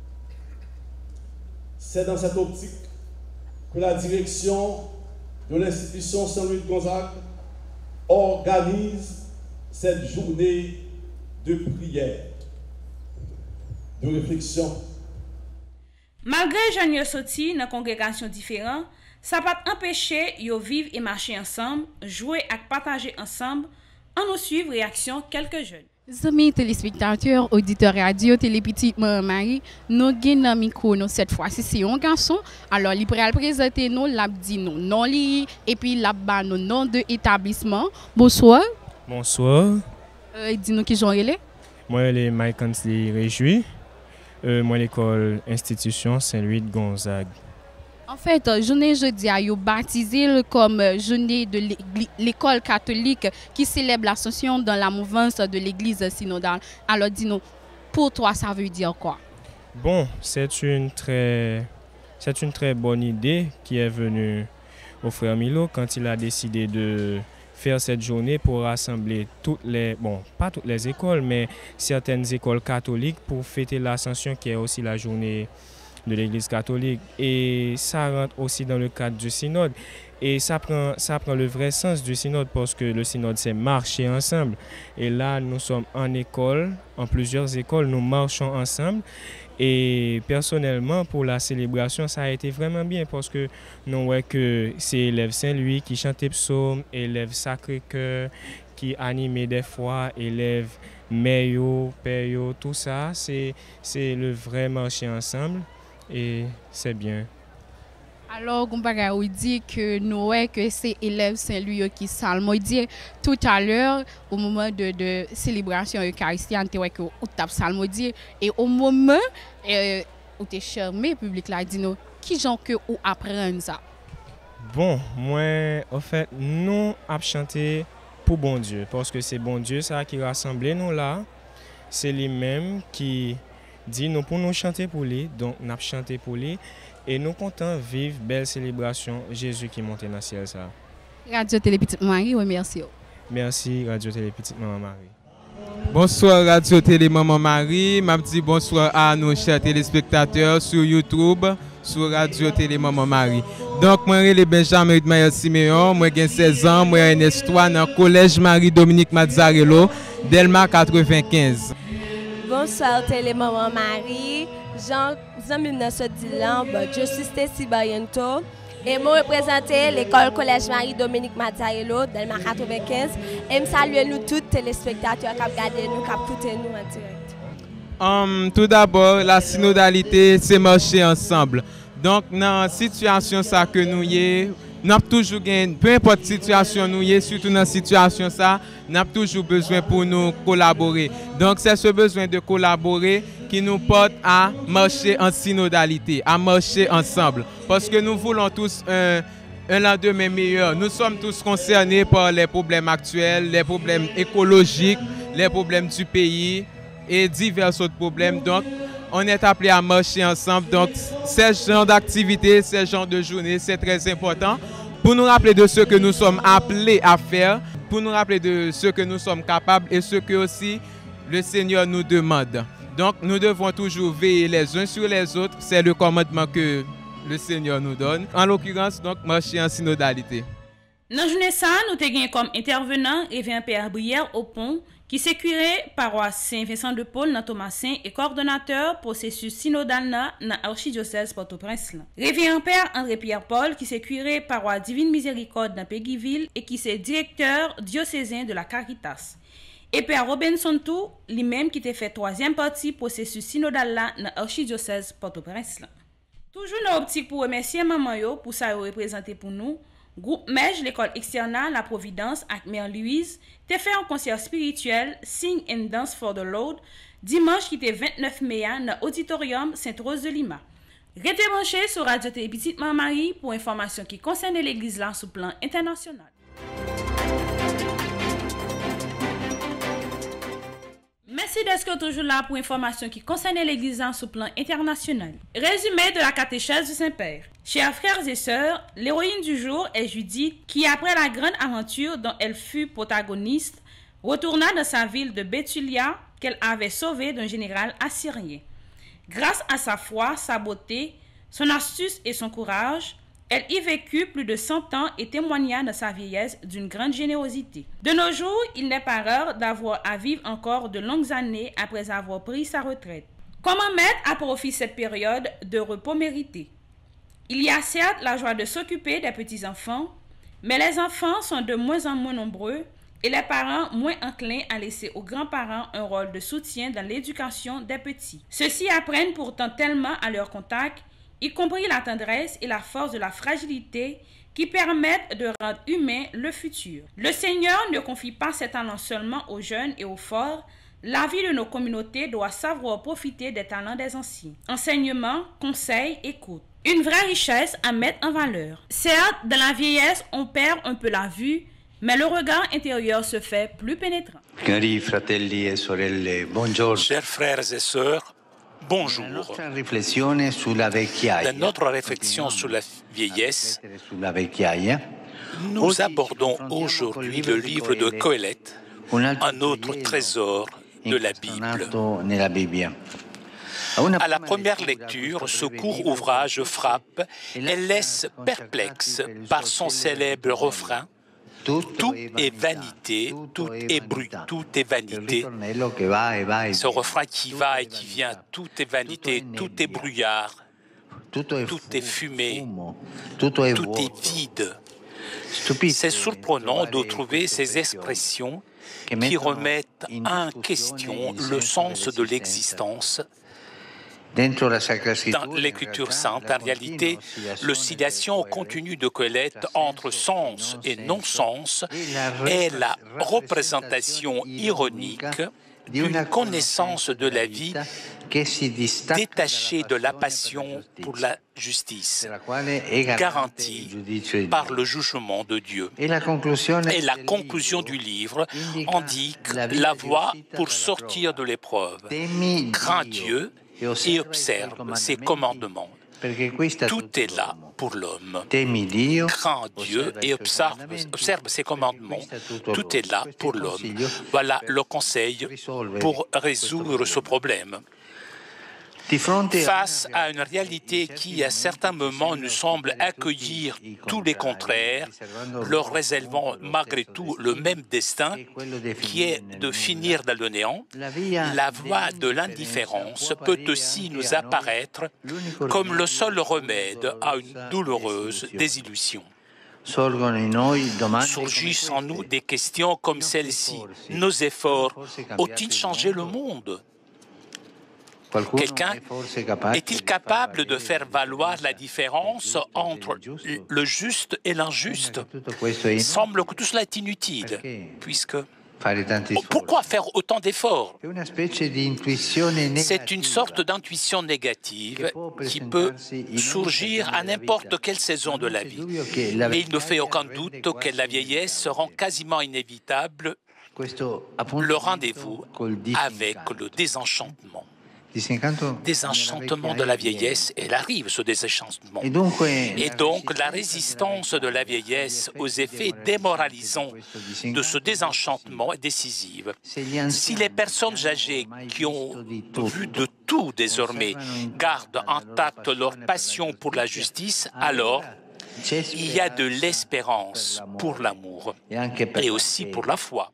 C'est dans cette optique que la direction de l'institution Saint-Louis de Gonzague organise cette journée de prière, de réflexion. Malgré Jean sorti dans congrégation différente, ça pas empêcher yo vivre et marcher ensemble, jouer et partager ensemble En nous suivre, réaction quelques jeunes. Amis téléspectateurs, auditeurs radio, télé petite Marie, nous avons un micro cette fois-ci, c'est un garçon. Alors, il pourrait présenter nous, l'a dit nous, non li, et puis là-bas, nous, nom de établissement. Bonsoir. Bonsoir. Euh, dis-nous qui j'en est. Moi, je suis Mike Ansley Réjoui. Euh, moi, l'école Institution Saint-Louis de Gonzague. En fait, journée jeudi a baptisé comme journée de l'école catholique qui célèbre l'ascension dans la mouvance de l'église synodale. Alors dis-nous, pour toi, ça veut dire quoi? Bon, c'est une très, c'est une très bonne idée qui est venue au frère Milo quand il a décidé de faire cette journée pour rassembler toutes les, bon, pas toutes les écoles, mais certaines écoles catholiques pour fêter l'ascension qui est aussi la journée de l'Église catholique, et ça rentre aussi dans le cadre du synode et ça prend, ça prend le vrai sens du synode parce que le synode c'est marcher ensemble et là nous sommes en école, en plusieurs écoles, nous marchons ensemble et personnellement pour la célébration ça a été vraiment bien parce que nous voyons que c'est élève Saint-Louis qui chantait psaume, élève Sacré-Cœur qui animait des fois, élève Meyo, Peyo, tout ça, c'est le vrai marcher ensemble. Et c'est bien. Alors, Gumbaga, on dit que nous, que c'est élèves Saint-Louis qui salmo. On dit tout à l'heure, au moment de, de célébration eucharistique, on dit que on tape salmo. Et au moment euh, où tu es charmé, le public là, dit nous, qui gens que ou apprendre ça? Bon, moi, en fait, nous avons chanté pour bon Dieu. Parce que c'est bon Dieu ça qui rassemble nous là. C'est lui-même qui dit nous pour nous chanter pour lui, donc nous avons chanté pour lui et nous comptons vivre belle célébration Jésus qui monte dans le ciel ça. Radio Télé Petite Marie, oui merci. Merci Radio Télé Petite Maman Marie. Bonsoir Radio Télé Maman Marie, m'a dit bonsoir à nos chers téléspectateurs sur YouTube, sur Radio Télé Maman Marie. Donc moi je suis Benjamin Edmayer Siméon, moi j'ai seize ans, moi j'ai une histoire dans le collège Marie-Dominique Mazzarello, Delma quatre-vingt-quinze. Bonsoir Télé Maman Marie, Jean mille neuf cent dix je suis Stacy Bayento et moi représente l'école collège Marie-Dominique Mazzarello Delma quatre-vingt-quinze et je salue nous tous téléspectateurs qui regardent nous, qui écoutent nous en direct. Um, tout d'abord, la synodalité, c'est marcher ensemble. Donc, dans la situation ça que nous y nous avons toujours gagné, peu importe la situation nous y surtout dans la situation ça, nous avons toujours besoin pour nous collaborer. Donc, c'est ce besoin de collaborer qui nous porte à marcher en synodalité, à marcher ensemble. Parce que nous voulons tous un, un lendemain meilleur. Nous sommes tous concernés par les problèmes actuels, les problèmes écologiques, les problèmes du pays et divers autres problèmes. Donc, on est appelé à marcher ensemble. Donc, ce genre d'activité, ce genre de journée, c'est très important pour nous rappeler de ce que nous sommes appelés à faire, pour nous rappeler de ce que nous sommes capables et ce que aussi le Seigneur nous demande. Donc, nous devons toujours veiller les uns sur les autres. C'est le commandement que le Seigneur nous donne. En l'occurrence, donc, marcher en synodalité. Dans la journée, ça, nous avons comme intervenant Révérend Père Brière au pont, qui s'est curé paroisse Saint-Vincent-de-Paul dans Thomasin et coordonnateur processus synodal dans l'archidiocèse Port-au-Prince. Révérend Père André-Pierre Paul, qui s'est curé paroisse Divine Miséricorde dans Péguiville et qui s'est directeur diocésain de la Caritas. Et Père Robinson Tout, lui-même qui t'a fait troisième partie processus synodal là dans l'archidiocèse Port-au-Prince. Toujours dans l'optique pour remercier maman yo pour ça représenté pour nous. Groupe Mège, l'école externale La Providence avec Mère Louise, t'a fait un concert spirituel Sing and Dance for the Lord dimanche qui était vingt-neuf mai dans l'auditorium Sainte-Rose de Lima. Restez branchés sur Radio Télé Petite Maman Marie pour informations qui concernent l'église là sur plan international. Merci d'être toujours là pour informations qui concernent l'église sur le plan international. Résumé de la catéchèse du Saint-Père. Chers frères et sœurs, l'héroïne du jour est Judith qui, après la grande aventure dont elle fut protagoniste, retourna dans sa ville de Bethulia qu'elle avait sauvée d'un général assyrien. Grâce à sa foi, sa beauté, son astuce et son courage, elle y vécut plus de cent ans et témoigna de sa vieillesse d'une grande générosité. De nos jours, il n'est pas rare d'avoir à vivre encore de longues années après avoir pris sa retraite. Comment mettre à profit cette période de repos mérité? Il y a certes la joie de s'occuper des petits-enfants, mais les enfants sont de moins en moins nombreux et les parents moins enclins à laisser aux grands-parents un rôle de soutien dans l'éducation des petits. Ceux-ci apprennent pourtant tellement à leur contact, y compris la tendresse et la force de la fragilité qui permettent de rendre humain le futur. Le Seigneur ne confie pas ses talents seulement aux jeunes et aux forts. La vie de nos communautés doit savoir profiter des talents des anciens. Enseignement, conseil, écoute. Une vraie richesse à mettre en valeur. Certes, dans la vieillesse, on perd un peu la vue, mais le regard intérieur se fait plus pénétrant. Cari fratelli e sorelle, buongiorno. Chers frères et sœurs, bonjour. Dans notre réflexion sur la vieillesse, nous abordons aujourd'hui le livre de Coëlette, un autre trésor de la Bible. À la première lecture, ce court ouvrage frappe et laisse perplexe par son célèbre refrain « Tout est vanité, tout est bruit, tout est vanité ». Ce refrain qui va et qui vient, tout est vanité, tout est brouillard, tout est fumée, tout est vide. C'est surprenant de trouver ces expressions qui remettent en question le sens de l'existence. Dans l'Écriture sainte, en réalité, l'oscillation continue de Coëlette entre sens et non-sens est la représentation ironique d'une connaissance de la vie détachée de la passion pour la justice, garantie par le jugement de Dieu. Et la conclusion du livre indique la voie pour sortir de l'épreuve. Crains Dieu et observe ses commandements. Tout est là pour l'homme. Crains Dieu et observe, observe ses commandements. Tout est là pour l'homme. Voilà le conseil pour résoudre ce problème. Face à une réalité qui, à certains moments, nous semble accueillir tous les contraires, leur réservant malgré tout le même destin, qui est de finir dans le néant, la voie de l'indifférence peut aussi nous apparaître comme le seul remède à une douloureuse désillusion. Surgissent en nous des questions comme celle-ci. Nos efforts ont-ils changé le monde ? Quelqu'un est-il capable de faire valoir la différence entre le juste et l'injuste? Il semble que tout cela est inutile, puisque... Pourquoi faire autant d'efforts? C'est une sorte d'intuition négative qui peut surgir à n'importe quelle saison de la vie. Mais il ne fait aucun doute que la vieillesse rend quasiment inévitable le rendez-vous avec le désenchantement. Désenchantement de la vieillesse, elle arrive, ce désenchantement. Et donc, la résistance de la vieillesse aux effets démoralisants de ce désenchantement est décisive. Si les personnes âgées qui ont vu de tout désormais gardent intacte leur passion pour la justice, alors il y a de l'espérance pour l'amour et aussi pour la foi.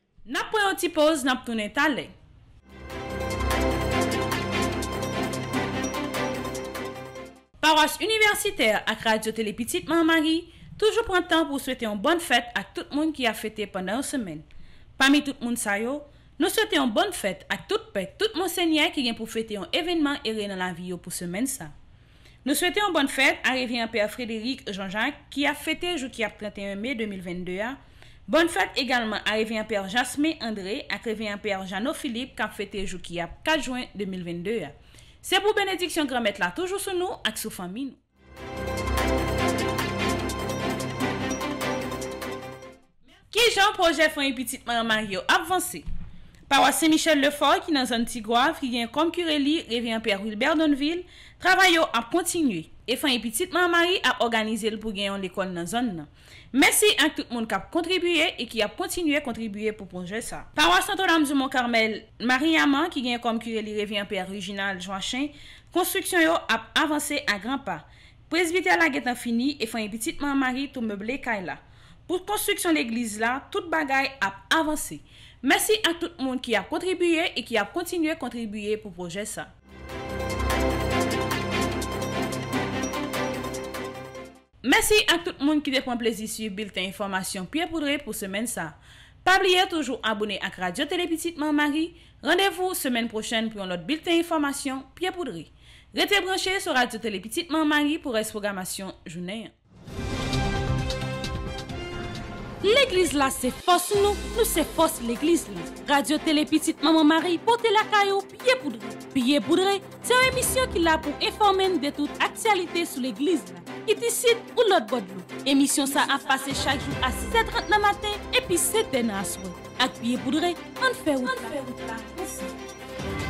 Paroisse universitaire à Radio Télé Petite Marie, toujours prend temps pour souhaiter une bonne fête à tout le monde qui a fêté pendant une semaine. Parmi tout le monde, ça yo, nous souhaitons une bonne fête à toute paix, tout monseigneur qui vient pour fêter un événement erré dans la vie pour semaine ça. Nous souhaitons une bonne fête à Révérend Père Frédéric Jean-Jacques qui a fêté le jour qui a trente et un mai deux mille vingt-deux. Bonne fête également à Révérend Père Jasmin André et Révérend Père Jeannot Philippe qui a fêté le jour qui a quatre juin deux mille vingt-deux. C'est pour bénédiction grand-mère là, toujours sur nous et sur famille. Qui Jean projet font une petite Marie avancé. Paroisse Saint-Michel Lefort qui dans un petit Gouave qui vient comme Curéli, Révérend Père Wilbert Donville, travaille à continuer et font une petite Marie à organiser pour gagner l'école dans la zone. Merci à tout le monde qui a contribué et qui a continué à contribuer pour le projet ça. Paroisse Notre-Dame du Mont-Carmel, Marie-Yaman qui vient comme Curéli Révérend Père Reginald Joachim, construction a avancé à grands pas. Presbytère la est fini et font une petite Marie tout meublé Kaila. Pour construction de l'église là, toute bagaille a avancé. Merci à tout le monde qui a contribué et qui a continué à contribuer pour le projet ça. Merci à tout le monde qui prend plaisir sur le bulletin information Pierre Poudré pour semaine ça. Pas oublier toujours abonner à Radio Télé Petite Marie. Rendez-vous semaine prochaine pour notre bulletin d'information Pied Poudré. Restez branchés sur Radio Télé Petite Marie pour la programmation journée. L'église là, c'est force nous, nous c'est force l'église là. Radio Télé Petite Maman Marie, portez la caillou Pied Poudré. Pied Poudré, c'est une émission qui l'a pour informer de toute actualité sur l'église là. Qui ici ou l'autre bord de l'eau. Émission ça a passé chaque jour à six heures trente le matin et puis sept heures à soir. Avec Pied Poudré, on fait route là.